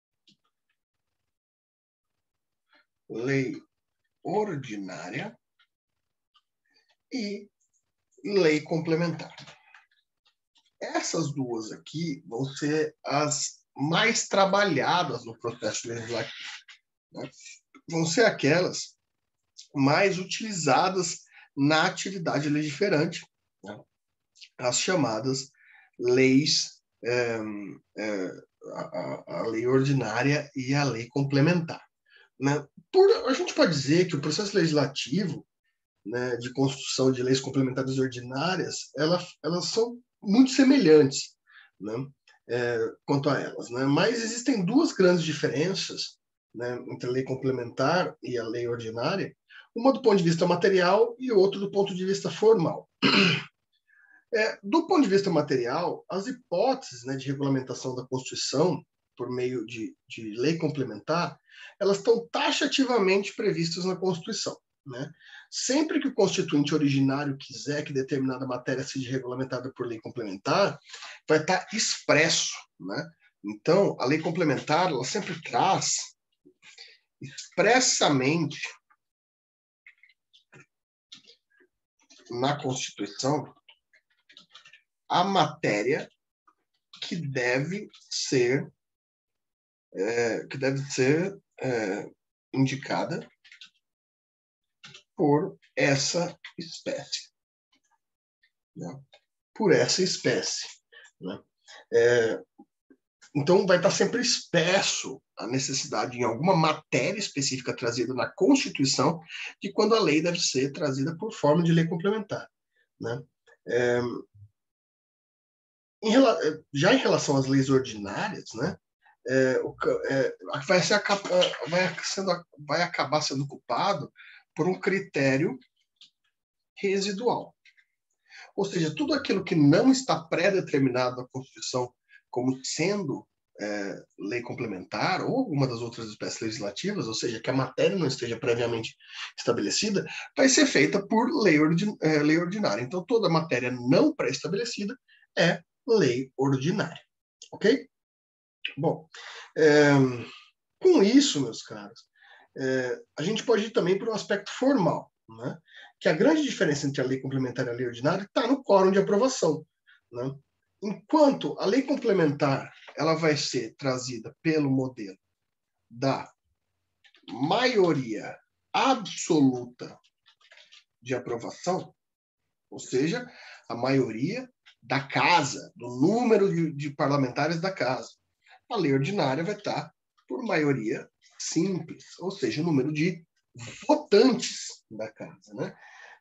e lei complementar. Essas duas aqui vão ser as mais trabalhadas no processo legislativo. Né? Vão ser aquelas mais utilizadas na atividade legiferante, né? As chamadas leis, a lei ordinária e a lei complementar. Né? A gente pode dizer que o processo legislativo, né, de construção de leis complementares ordinárias, elas são muito semelhantes, né, quanto a elas. Né? Mas existem duas grandes diferenças, né, entre a lei complementar e a lei ordinária, uma do ponto de vista material e outra do ponto de vista formal. Do ponto de vista material, as hipóteses, né, de regulamentação da Constituição por meio de lei complementar, elas estão taxativamente previstas na Constituição. Né? Sempre que o constituinte originário quiser que determinada matéria seja regulamentada por lei complementar, vai estar expresso. Né? Então, a lei complementar ela sempre traz expressamente na Constituição a matéria que deve ser indicada por essa espécie. Né? Por essa espécie. Né? Então, vai estar sempre expresso a necessidade em alguma matéria específica trazida na Constituição de quando a lei deve ser trazida por forma de lei complementar, né? Já em relação às leis ordinárias, né? Vai acabar sendo ocupado por um critério residual. Ou seja, tudo aquilo que não está pré-determinado na Constituição como sendo lei complementar ou alguma das outras espécies legislativas, ou seja, que a matéria não esteja previamente estabelecida, vai ser feita por lei ordinária. Então, toda matéria não pré-estabelecida é lei ordinária. Ok? Bom, com isso, meus caros, a gente pode ir também para um aspecto formal, né? Que a grande diferença entre a lei complementar e a lei ordinária está no quórum de aprovação, né? Enquanto a lei complementar ela vai ser trazida pelo modelo da maioria absoluta de aprovação, ou seja, a maioria da casa, do número de parlamentares da casa. A lei ordinária vai estar por maioria simples, ou seja, o número de votantes da casa, né?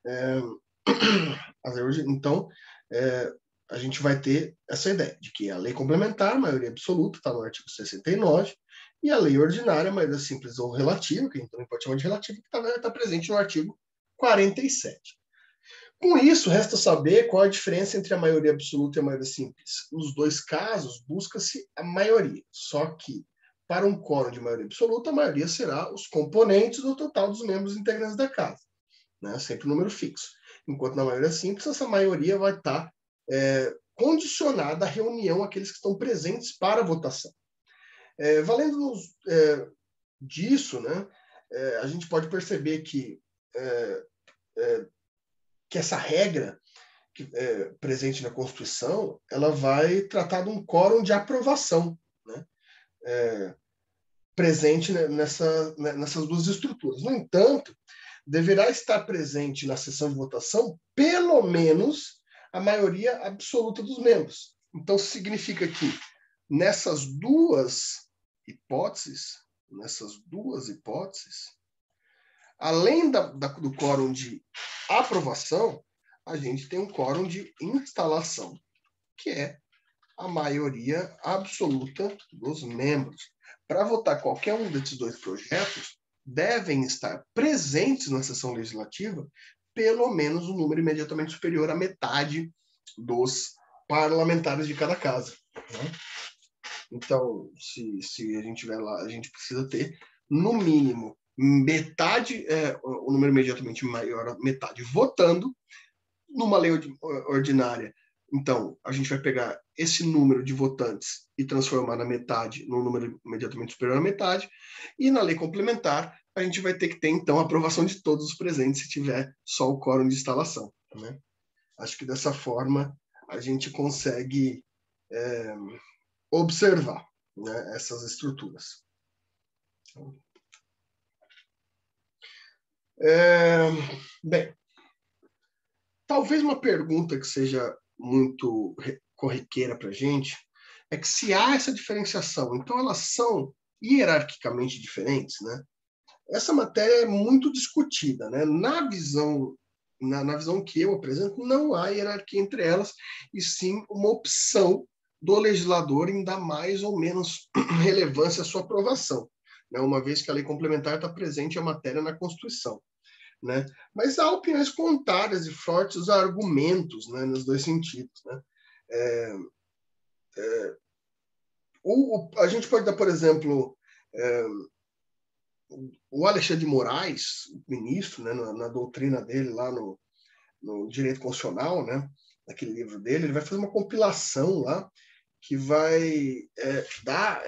Então, a gente vai ter essa ideia de que a lei complementar, maioria absoluta, está no artigo 69, e a lei ordinária, maioria simples ou relativa, que a gente também pode chamar de relativa, que está presente no artigo 47. Com isso, resta saber qual a diferença entre a maioria absoluta e a maioria simples. Nos dois casos, busca-se a maioria, só que, para um quórum de maioria absoluta, a maioria será os componentes do total dos membros integrantes da casa, né? Sempre um número fixo. Enquanto na maioria simples, essa maioria vai estar condicionada à reunião àqueles que estão presentes para a votação. Valendo disso, né, a gente pode perceber que essa regra presente na Constituição, ela vai tratar de um quórum de aprovação, né, presente nessas duas estruturas. No entanto, deverá estar presente na sessão de votação pelo menos a maioria absoluta dos membros. Então, significa que nessas duas hipóteses, além do quórum de aprovação, a gente tem um quórum de instalação, que é a maioria absoluta dos membros. Para votar qualquer um desses dois projetos, devem estar presentes na sessão legislativa pelo menos um número imediatamente superior à metade dos parlamentares de cada casa, né? Então, se a gente tiver lá, a gente precisa ter, no mínimo, metade, o número imediatamente maior, metade votando. Numa lei ordinária, então, a gente vai pegar esse número de votantes e transformar na metade, num número imediatamente superior à metade. E na lei complementar, a gente vai ter que ter, então, a aprovação de todos os presentes, se tiver só o quórum de instalação, né? Acho que dessa forma a gente consegue observar, né, essas estruturas. Bem, talvez uma pergunta que seja muito corriqueira para a gente é que se há essa diferenciação, então elas são hierarquicamente diferentes, né? Essa matéria é muito discutida, né? Na visão que eu apresento, não há hierarquia entre elas, e sim uma opção do legislador em dar mais ou menos relevância à sua aprovação, né? Uma vez que a lei complementar está presente a matéria na Constituição, né? Mas há opiniões contrárias e fortes argumentos, né, nos dois sentidos, né? A gente pode dar, por exemplo, o Alexandre de Moraes, o ministro, né, na doutrina dele lá no Direito Constitucional, né, naquele livro dele, ele vai fazer uma compilação lá que vai dar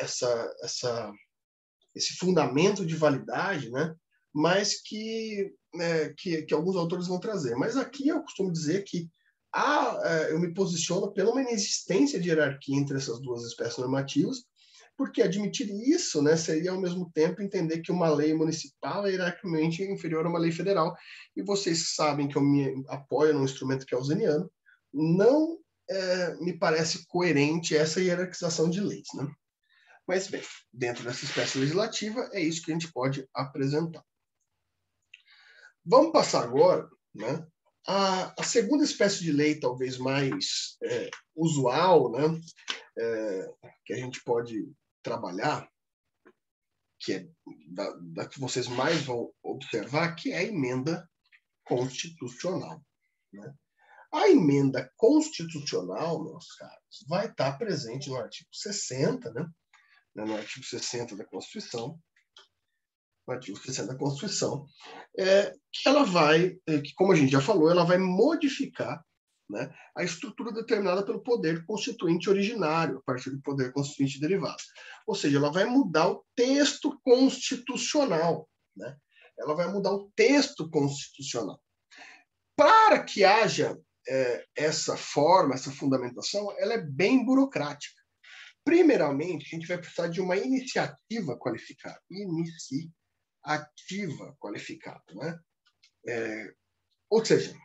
esse fundamento de validade, né, mas que alguns autores vão trazer. Mas aqui eu costumo dizer que eu me posiciono pela uma inexistência de hierarquia entre essas duas espécies normativas, porque admitir isso, né, seria ao mesmo tempo entender que uma lei municipal é hierarquicamente inferior a uma lei federal, e vocês sabem que eu me apoio num instrumento que é o zeniano, não me parece coerente essa hierarquização de leis, né? Mas, bem, dentro dessa espécie legislativa, é isso que a gente pode apresentar. Vamos passar agora, né, a segunda espécie de lei, talvez mais usual, né, que a gente pode trabalhar, que é da que vocês mais vão observar, que é a emenda constitucional. Né? A emenda constitucional, meus caros, vai estar presente no artigo 60, né? No artigo 60 da Constituição, no artigo 60 da Constituição, que ela vai, que como a gente já falou, ela vai modificar, né, a estrutura determinada pelo poder constituinte originário, a partir do poder constituinte derivado. Ou seja, ela vai mudar o texto constitucional. Né? Ela vai mudar o texto constitucional. Para que haja essa forma, essa fundamentação, ela é bem burocrática. Primeiramente, a gente vai precisar de uma iniciativa qualificada. Iniciativa qualificada. Né? Ou seja,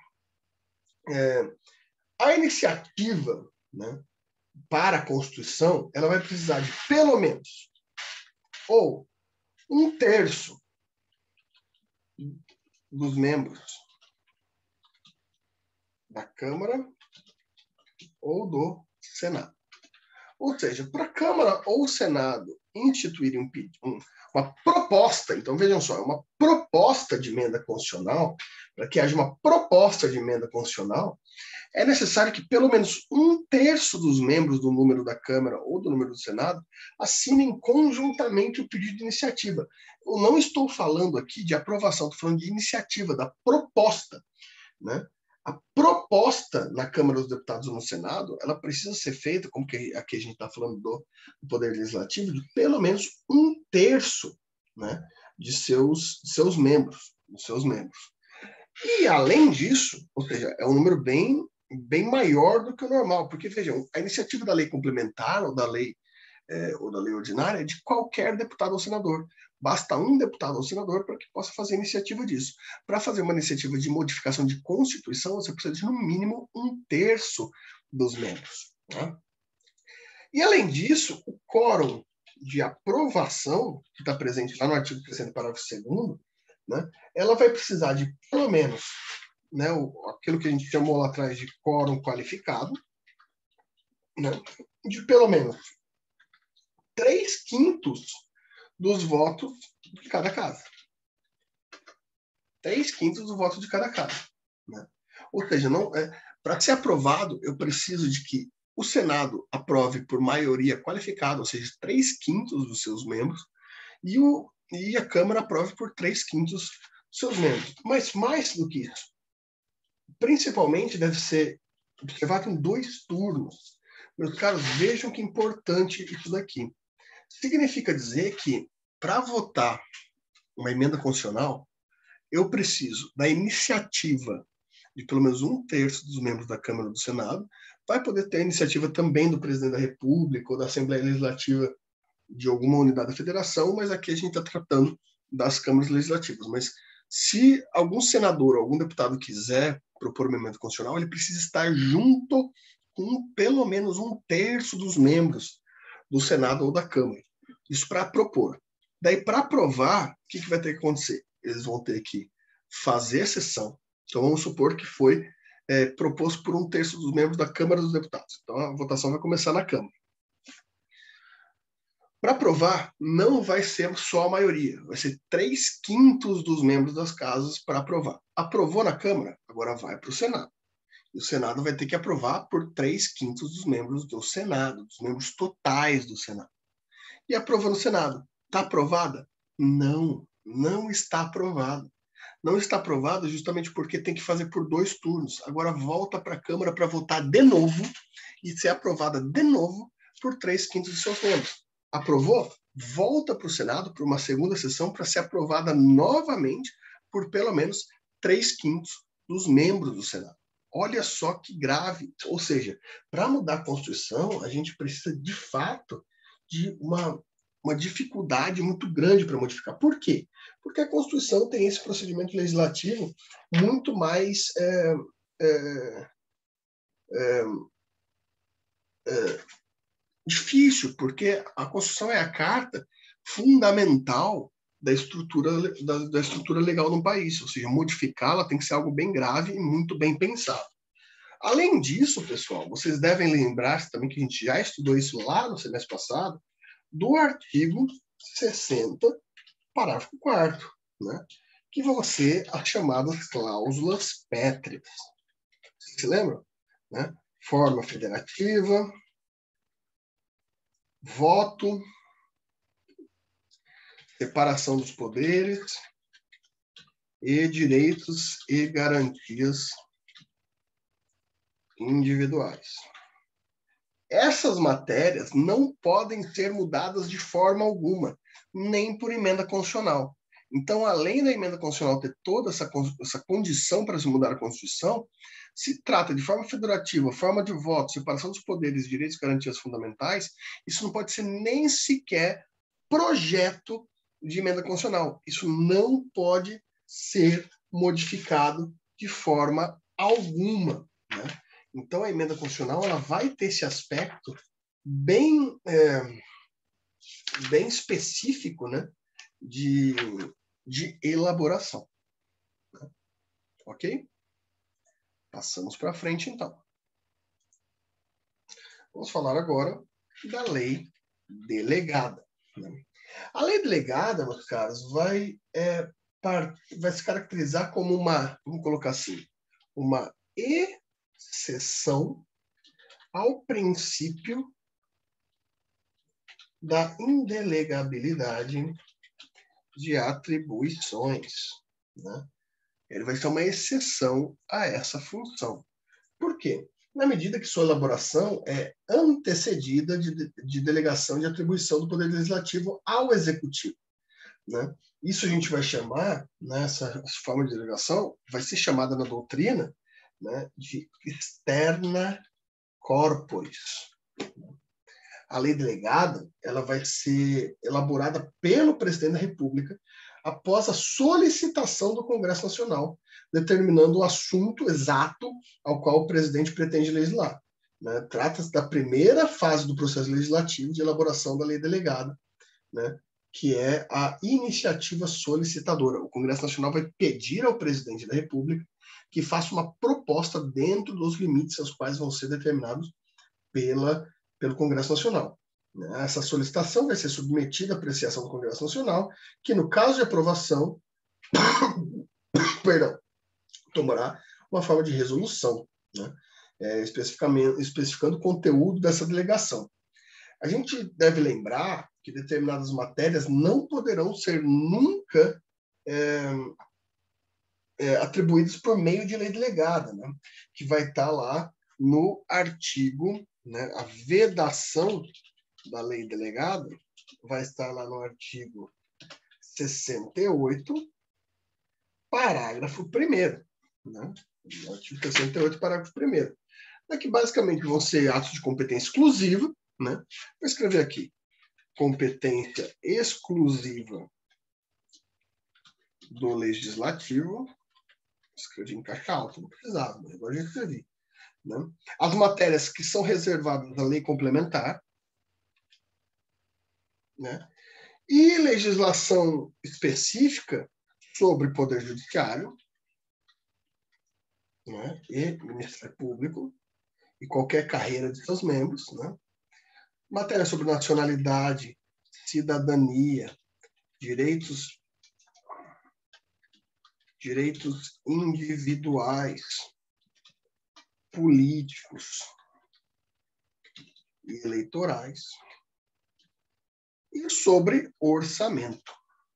a iniciativa, né, para a Constituição, ela vai precisar de pelo menos ou 1/3 dos membros da Câmara ou do Senado. Ou seja, para a Câmara ou o Senado instituírem uma proposta, então vejam só, uma proposta de emenda constitucional, para que haja uma proposta de emenda constitucional, é necessário que pelo menos 1/3 dos membros do número da Câmara ou do número do Senado assinem conjuntamente o pedido de iniciativa. Eu não estou falando aqui de aprovação, estou falando de iniciativa, da proposta. Né? A proposta na Câmara dos Deputados ou no Senado, ela precisa ser feita, como que aqui a gente está falando do Poder Legislativo, de pelo menos 1/3, né, de seus membros. E, além disso, ou seja, é um número bem maior do que o normal, porque, vejam, a iniciativa da lei complementar ou da lei ordinária é de qualquer deputado ou senador. Basta um deputado ou senador para que possa fazer iniciativa disso. Para fazer uma iniciativa de modificação de Constituição, você precisa de, no mínimo, 1/3 dos membros. Tá? E, além disso, o quórum de aprovação, que está presente lá no artigo 60, parágrafo 2º, né, ela vai precisar de, pelo menos, né, aquilo que a gente chamou lá atrás de quórum qualificado, né, de pelo menos 3/5 dos votos de cada casa. 3/5 do voto de cada casa. Né? Ou seja, para ser aprovado, eu preciso de que o Senado aprove por maioria qualificada, ou seja, 3/5 dos seus membros, e a Câmara aprove por 3/5 dos seus membros. Mas mais do que isso, principalmente deve ser observado em 2 turnos. Meus caros, vejam que importante isso daqui. Significa dizer que, para votar uma emenda constitucional, eu preciso da iniciativa de pelo menos 1/3 dos membros da Câmara ou do Senado, vai poder ter a iniciativa também do presidente da República ou da Assembleia Legislativa de alguma unidade da federação, mas aqui a gente está tratando das câmaras legislativas. Mas se algum senador ou algum deputado quiser propor uma emenda constitucional, ele precisa estar junto com pelo menos 1/3 dos membros do Senado ou da Câmara. Isso para propor. Daí, para aprovar, o que vai ter que acontecer? Eles vão ter que fazer sessão. Então, vamos supor que foi proposto por 1/3 dos membros da Câmara dos Deputados. Então, a votação vai começar na Câmara. Para aprovar, não vai ser só a maioria, vai ser 3/5 dos membros das casas para aprovar. Aprovou na Câmara, agora vai para o Senado. E o Senado vai ter que aprovar por 3/5 dos membros do Senado, dos membros totais do Senado. E aprovou no Senado. Está aprovada? Não, não está aprovada. Não está aprovada justamente porque tem que fazer por 2 turnos. Agora volta para a Câmara para votar de novo e ser aprovada de novo por 3/5 dos seus membros. Aprovou? Volta para o Senado para uma segunda sessão para ser aprovada novamente por pelo menos 3/5 dos membros do Senado. Olha só que grave. Ou seja, para mudar a Constituição, a gente precisa, de fato, de uma dificuldade muito grande para modificar. Por quê? Porque a Constituição tem esse procedimento legislativo muito mais Difícil, porque a Constituição é a carta fundamental da estrutura legal de um país. Ou seja, modificá-la tem que ser algo bem grave e muito bem pensado. Além disso, pessoal, vocês devem lembrar também que a gente já estudou isso lá no semestre passado, do artigo 60, parágrafo 4º, né? Que vão ser as chamadas cláusulas pétreas. Vocês se lembram? Né? Forma federativa, voto, separação dos poderes e direitos e garantias individuais. Essas matérias não podem ser mudadas de forma alguma, nem por emenda constitucional. Então, além da emenda constitucional ter toda essa condição para se mudar a Constituição, se trata de forma federativa, forma de voto, separação dos poderes, direitos e garantias fundamentais, isso não pode ser nem sequer projeto de emenda constitucional. Isso não pode ser modificado de forma alguma, né? Então, a emenda constitucional ela vai ter esse aspecto bem específico, né, de elaboração. Né? Ok? Passamos para frente, então. Vamos falar agora da lei delegada. Né? A lei delegada, meus caros, vai se caracterizar como vamos colocar assim, uma exceção ao princípio da indelegabilidade de atribuições. Né? Ele vai ser uma exceção a essa função. Por quê? Na medida que sua elaboração é antecedida de delegação de atribuição do Poder Legislativo ao Executivo. Né? Isso a gente vai chamar, essa forma de delegação, vai ser chamada na doutrina, né, de externa corporis. A lei delegada ela vai ser elaborada pelo presidente da República após a solicitação do Congresso Nacional, determinando o assunto exato ao qual o presidente pretende legislar. Né? Trata-se da primeira fase do processo legislativo de elaboração da lei delegada, né? Que é a iniciativa solicitadora. O Congresso Nacional vai pedir ao presidente da República que faça uma proposta dentro dos limites aos quais vão ser determinados pelo Congresso Nacional. Essa solicitação vai ser submetida à apreciação do Congresso Nacional, que, no caso de aprovação, tomará uma forma de resolução, né? Especificando o conteúdo dessa delegação. A gente deve lembrar que determinadas matérias não poderão ser nunca atribuídas por meio de lei delegada, né? Que vai estar lá no artigo, né? A vedação da lei delegada vai estar lá no artigo 68, parágrafo 1º. Né? No artigo 68, parágrafo 1º. Que basicamente vão ser atos de competência exclusiva. Né? Vou escrever aqui. Competência exclusiva do Legislativo. Escrevi em caixa alta, não precisava, mas agora já escrevi. Né? As matérias que são reservadas à lei complementar, né? E legislação específica sobre Poder Judiciário, né? E Ministério Público, e qualquer carreira de seus membros. Né? Matéria sobre nacionalidade, cidadania, direitos individuais, políticos e eleitorais, e sobre orçamento.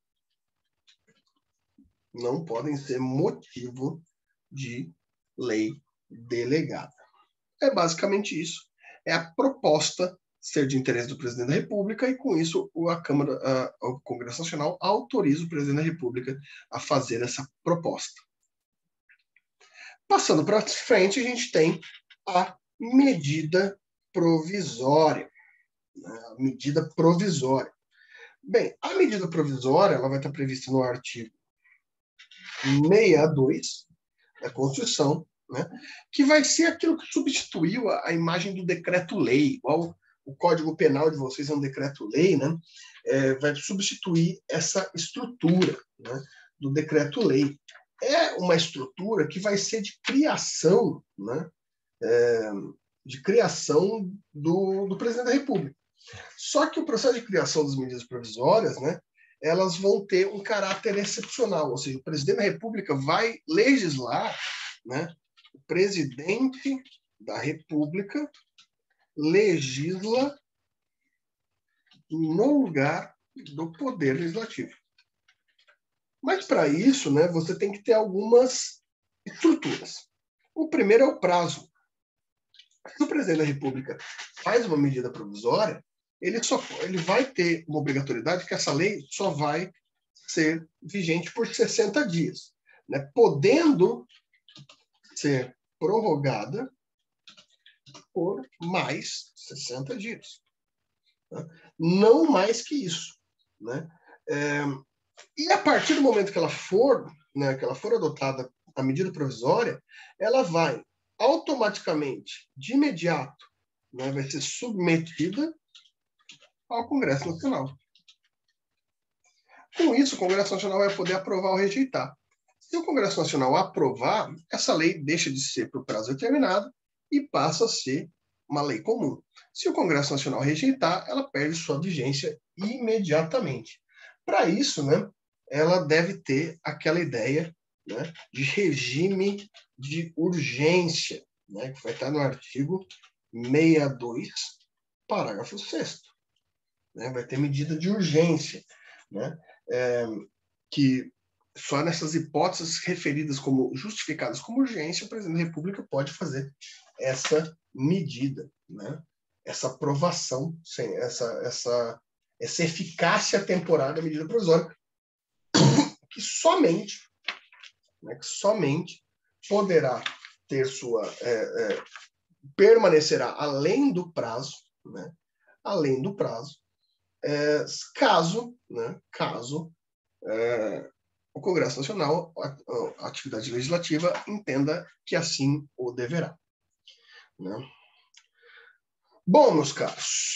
Não podem ser motivo de lei delegada. É basicamente isso. É a proposta ser de interesse do presidente da República e, com isso, o Congresso Nacional autoriza o presidente da República a fazer essa proposta. Passando para frente, a gente tem a medida provisória. A medida provisória. Bem, a medida provisória ela vai estar prevista no artigo 62 da Constituição, né, que vai ser aquilo que substituiu a imagem do decreto-lei, igual o Código Penal de vocês é um decreto-lei, né? Vai substituir essa estrutura, né, do decreto-lei. É uma estrutura que vai ser de criação, né, do presidente da República. Só que o processo de criação das medidas provisórias, né, elas vão ter um caráter excepcional, ou seja, o presidente da República vai legislar, né, o presidente da República legisla no lugar do Poder Legislativo. Mas, para isso, né, você tem que ter algumas estruturas. O primeiro é o prazo. Se o presidente da República faz uma medida provisória, ele vai ter uma obrigatoriedade que essa lei só vai ser vigente por 60 dias, né, podendo ser prorrogada por mais 60 dias. Né? Não mais que isso. Né? E a partir do momento que ela for, né, que ela for adotada a medida provisória, ela vai automaticamente, de imediato, né, vai ser submetida ao Congresso Nacional. Com isso, o Congresso Nacional vai poder aprovar ou rejeitar. Se o Congresso Nacional aprovar, essa lei deixa de ser por prazo determinado e passa a ser uma lei comum. Se o Congresso Nacional rejeitar, ela perde sua vigência imediatamente. Para isso, né, ela deve ter aquela ideia, né, de regime de urgência, né, que vai estar no artigo 62, parágrafo 6º. Né, vai ter medida de urgência, né, que só nessas hipóteses referidas como justificadas como urgência, o presidente da República pode fazer essa medida, né, essa aprovação, essa eficácia temporária da medida provisória, que somente poderá ter permanecerá além do prazo, né, caso o Congresso Nacional, a atividade legislativa, entenda que assim o deverá. Né? Bom, meus caros,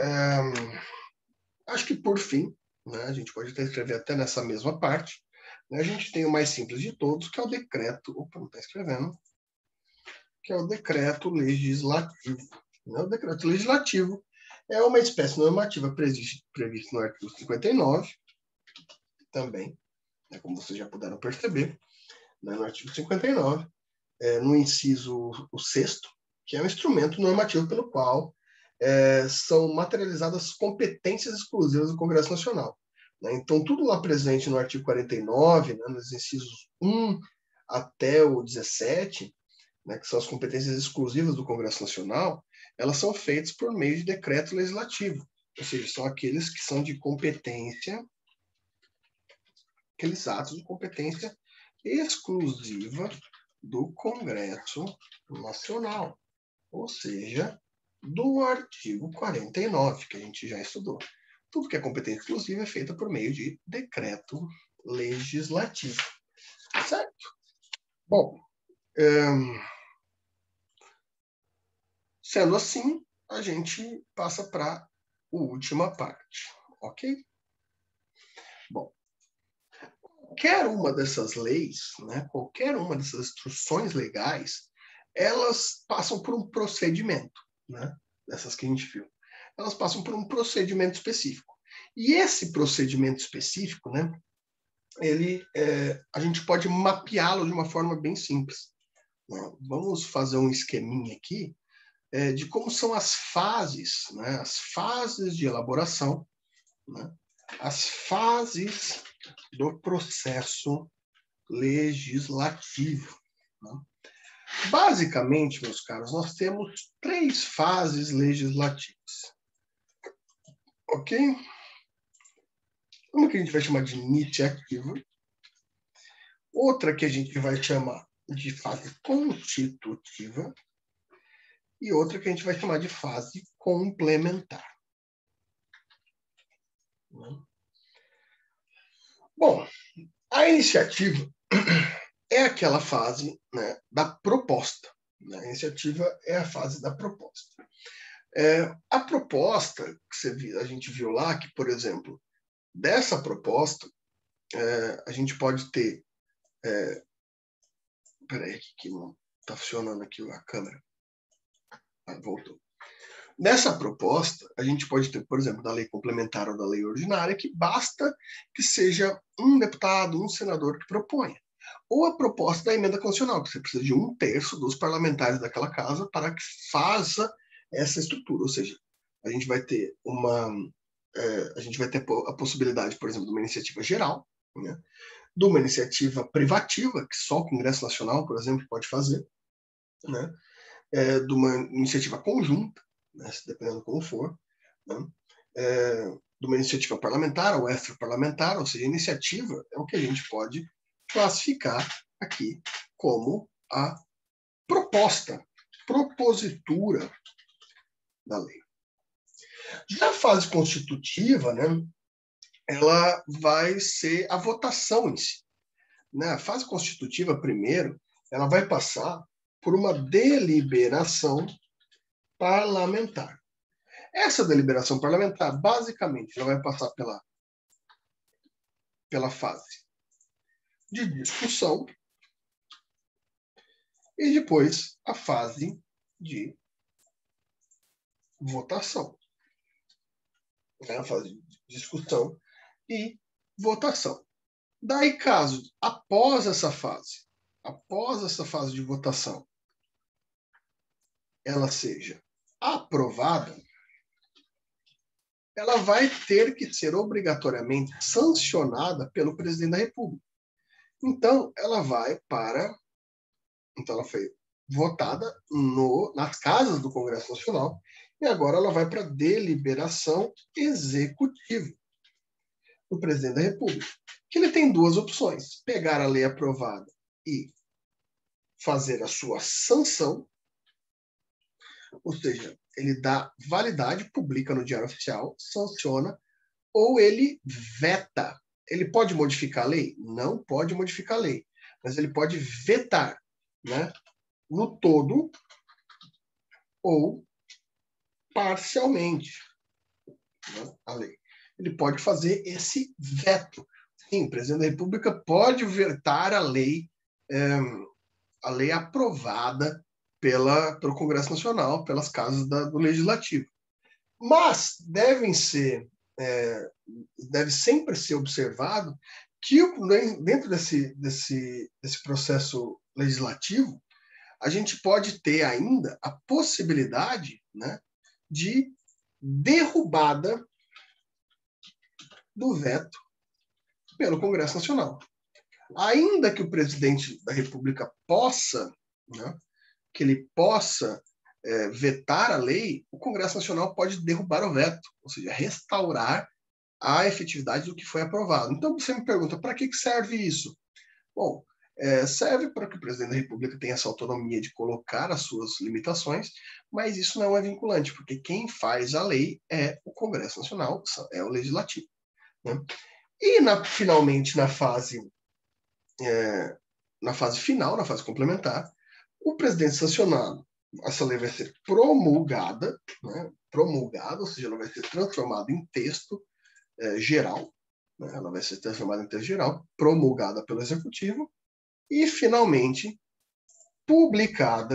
acho que por fim, né, a gente pode escrever até nessa mesma parte, né, a gente tem o mais simples de todos, que é o decreto, não está escrevendo, que é o decreto legislativo. Né? O decreto legislativo é uma espécie normativa prevista no artigo 59, também, né, como vocês já puderam perceber, né, no artigo 59, no inciso o 6º, que é um instrumento normativo pelo qual são materializadas competências exclusivas do Congresso Nacional. Né? Então, tudo lá presente no artigo 49, né, nos incisos 1 até o 17, né, que são as competências exclusivas do Congresso Nacional, elas são feitas por meio de decreto legislativo, ou seja, são aqueles que são de competência, aqueles atos de competência exclusiva do Congresso Nacional, ou seja, do artigo 49, que a gente já estudou. Tudo que é competência exclusiva é feita por meio de decreto legislativo. Certo? Bom, sendo assim, a gente passa para a última parte, ok? Bom, qualquer uma dessas leis, né, qualquer uma dessas instruções legais, elas passam por um procedimento, né, dessas que a gente viu. Elas passam por um procedimento específico. E esse procedimento específico, né, a gente pode mapeá-lo de uma forma bem simples. Né? Vamos fazer um esqueminha aqui de como são as fases, né, as fases de elaboração, né, as fases do processo legislativo. Né? Basicamente, meus caros, nós temos 3 fases legislativas. Ok? Uma que a gente vai chamar de iniciativa, outra que a gente vai chamar de fase constitutiva e outra que a gente vai chamar de fase complementar. Bom, a iniciativa é aquela fase, né, da proposta. A iniciativa é a fase da proposta. A proposta que a gente viu lá, que, por exemplo, dessa proposta, a gente pode ter... Peraí, que não está funcionando aqui a câmera. Voltou. Nessa proposta, a gente pode ter, por exemplo, da lei complementar ou da lei ordinária, que basta que seja um deputado, um senador que proponha. Ou a proposta da emenda constitucional, que você precisa de 1/3 dos parlamentares daquela casa para que faça essa estrutura. Ou seja, a gente vai ter a possibilidade, por exemplo, de uma iniciativa geral, né? De uma iniciativa privativa, que só o Congresso Nacional, por exemplo, pode fazer, né? De uma iniciativa conjunta, né? Dependendo como for, né? De uma iniciativa parlamentar ou extraparlamentar, ou seja, iniciativa é o que a gente pode classificar aqui como a propositura da lei. Já a fase constitutiva, né, ela vai ser a votação em si. Né? A fase constitutiva, primeiro, ela vai passar por uma deliberação parlamentar. Essa deliberação parlamentar, basicamente, ela vai passar pela fase de discussão e depois a fase de votação. A fase de discussão e votação. Daí, caso, após essa fase de votação, ela seja aprovada, ela vai ter que ser obrigatoriamente sancionada pelo presidente da República. Então, ela foi votada nas casas do Congresso Nacional e agora ela vai para deliberação executiva do presidente da República, que ele tem duas opções: pegar a lei aprovada e fazer a sua sanção, ou seja, ele dá validade, publica no Diário Oficial, sanciona, ou ele veta. Ele pode modificar a lei? Não pode modificar a lei, mas ele pode vetar, né, no todo ou parcialmente, né, a lei. Ele pode fazer esse veto. Sim, o presidente da República pode vetar a lei aprovada pelo Congresso Nacional, pelas casas do Legislativo. Mas deve sempre ser observado que dentro desse processo legislativo, a gente pode ter ainda a possibilidade, né, de derrubada do veto pelo Congresso Nacional. Ainda que o presidente da República possa, né, vetar a lei, o Congresso Nacional pode derrubar o veto, ou seja, restaurar a efetividade do que foi aprovado. Então, você me pergunta, para que serve isso? Bom, serve para que o presidente da República tenha essa autonomia de colocar as suas limitações, mas isso não é vinculante, porque quem faz a lei é o Congresso Nacional, é o Legislativo. Né? E, finalmente, na fase final, na fase complementar, o presidente sancionado, essa lei vai ser promulgada, né? Ou seja, ela vai ser transformada em texto geral, né? Ela vai ser transformada em texto geral, promulgada pelo Executivo e, finalmente, publicada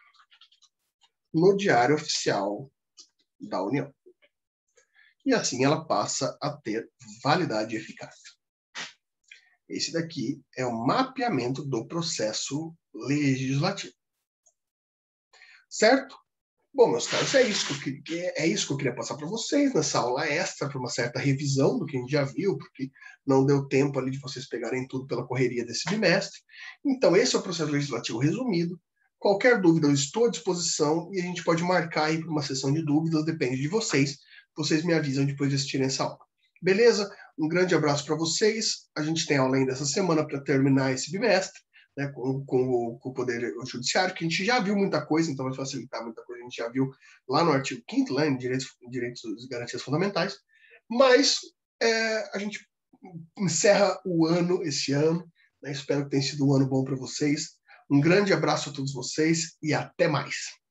no Diário Oficial da União. E assim ela passa a ter validade e eficácia. Esse daqui é o mapeamento do processo legislativo. Certo? Bom, meus caros, é isso que eu queria passar para vocês nessa aula extra, para uma certa revisão do que a gente já viu, porque não deu tempo ali de vocês pegarem tudo pela correria desse bimestre. Então, esse é o processo legislativo resumido. Qualquer dúvida, eu estou à disposição e a gente pode marcar aí para uma sessão de dúvidas, depende de vocês. Vocês me avisam depois de assistirem essa aula. Beleza? Um grande abraço para vocês. A gente tem aula ainda essa semana para terminar esse bimestre, né, com o Poder Judiciário, que a gente já viu muita coisa, então vai facilitar muita coisa. A gente já viu lá no artigo 5º, lá em Direitos e Garantias Fundamentais. Mas a gente encerra o ano, esse ano. Né, espero que tenha sido um ano bom para vocês. Um grande abraço a todos vocês e até mais.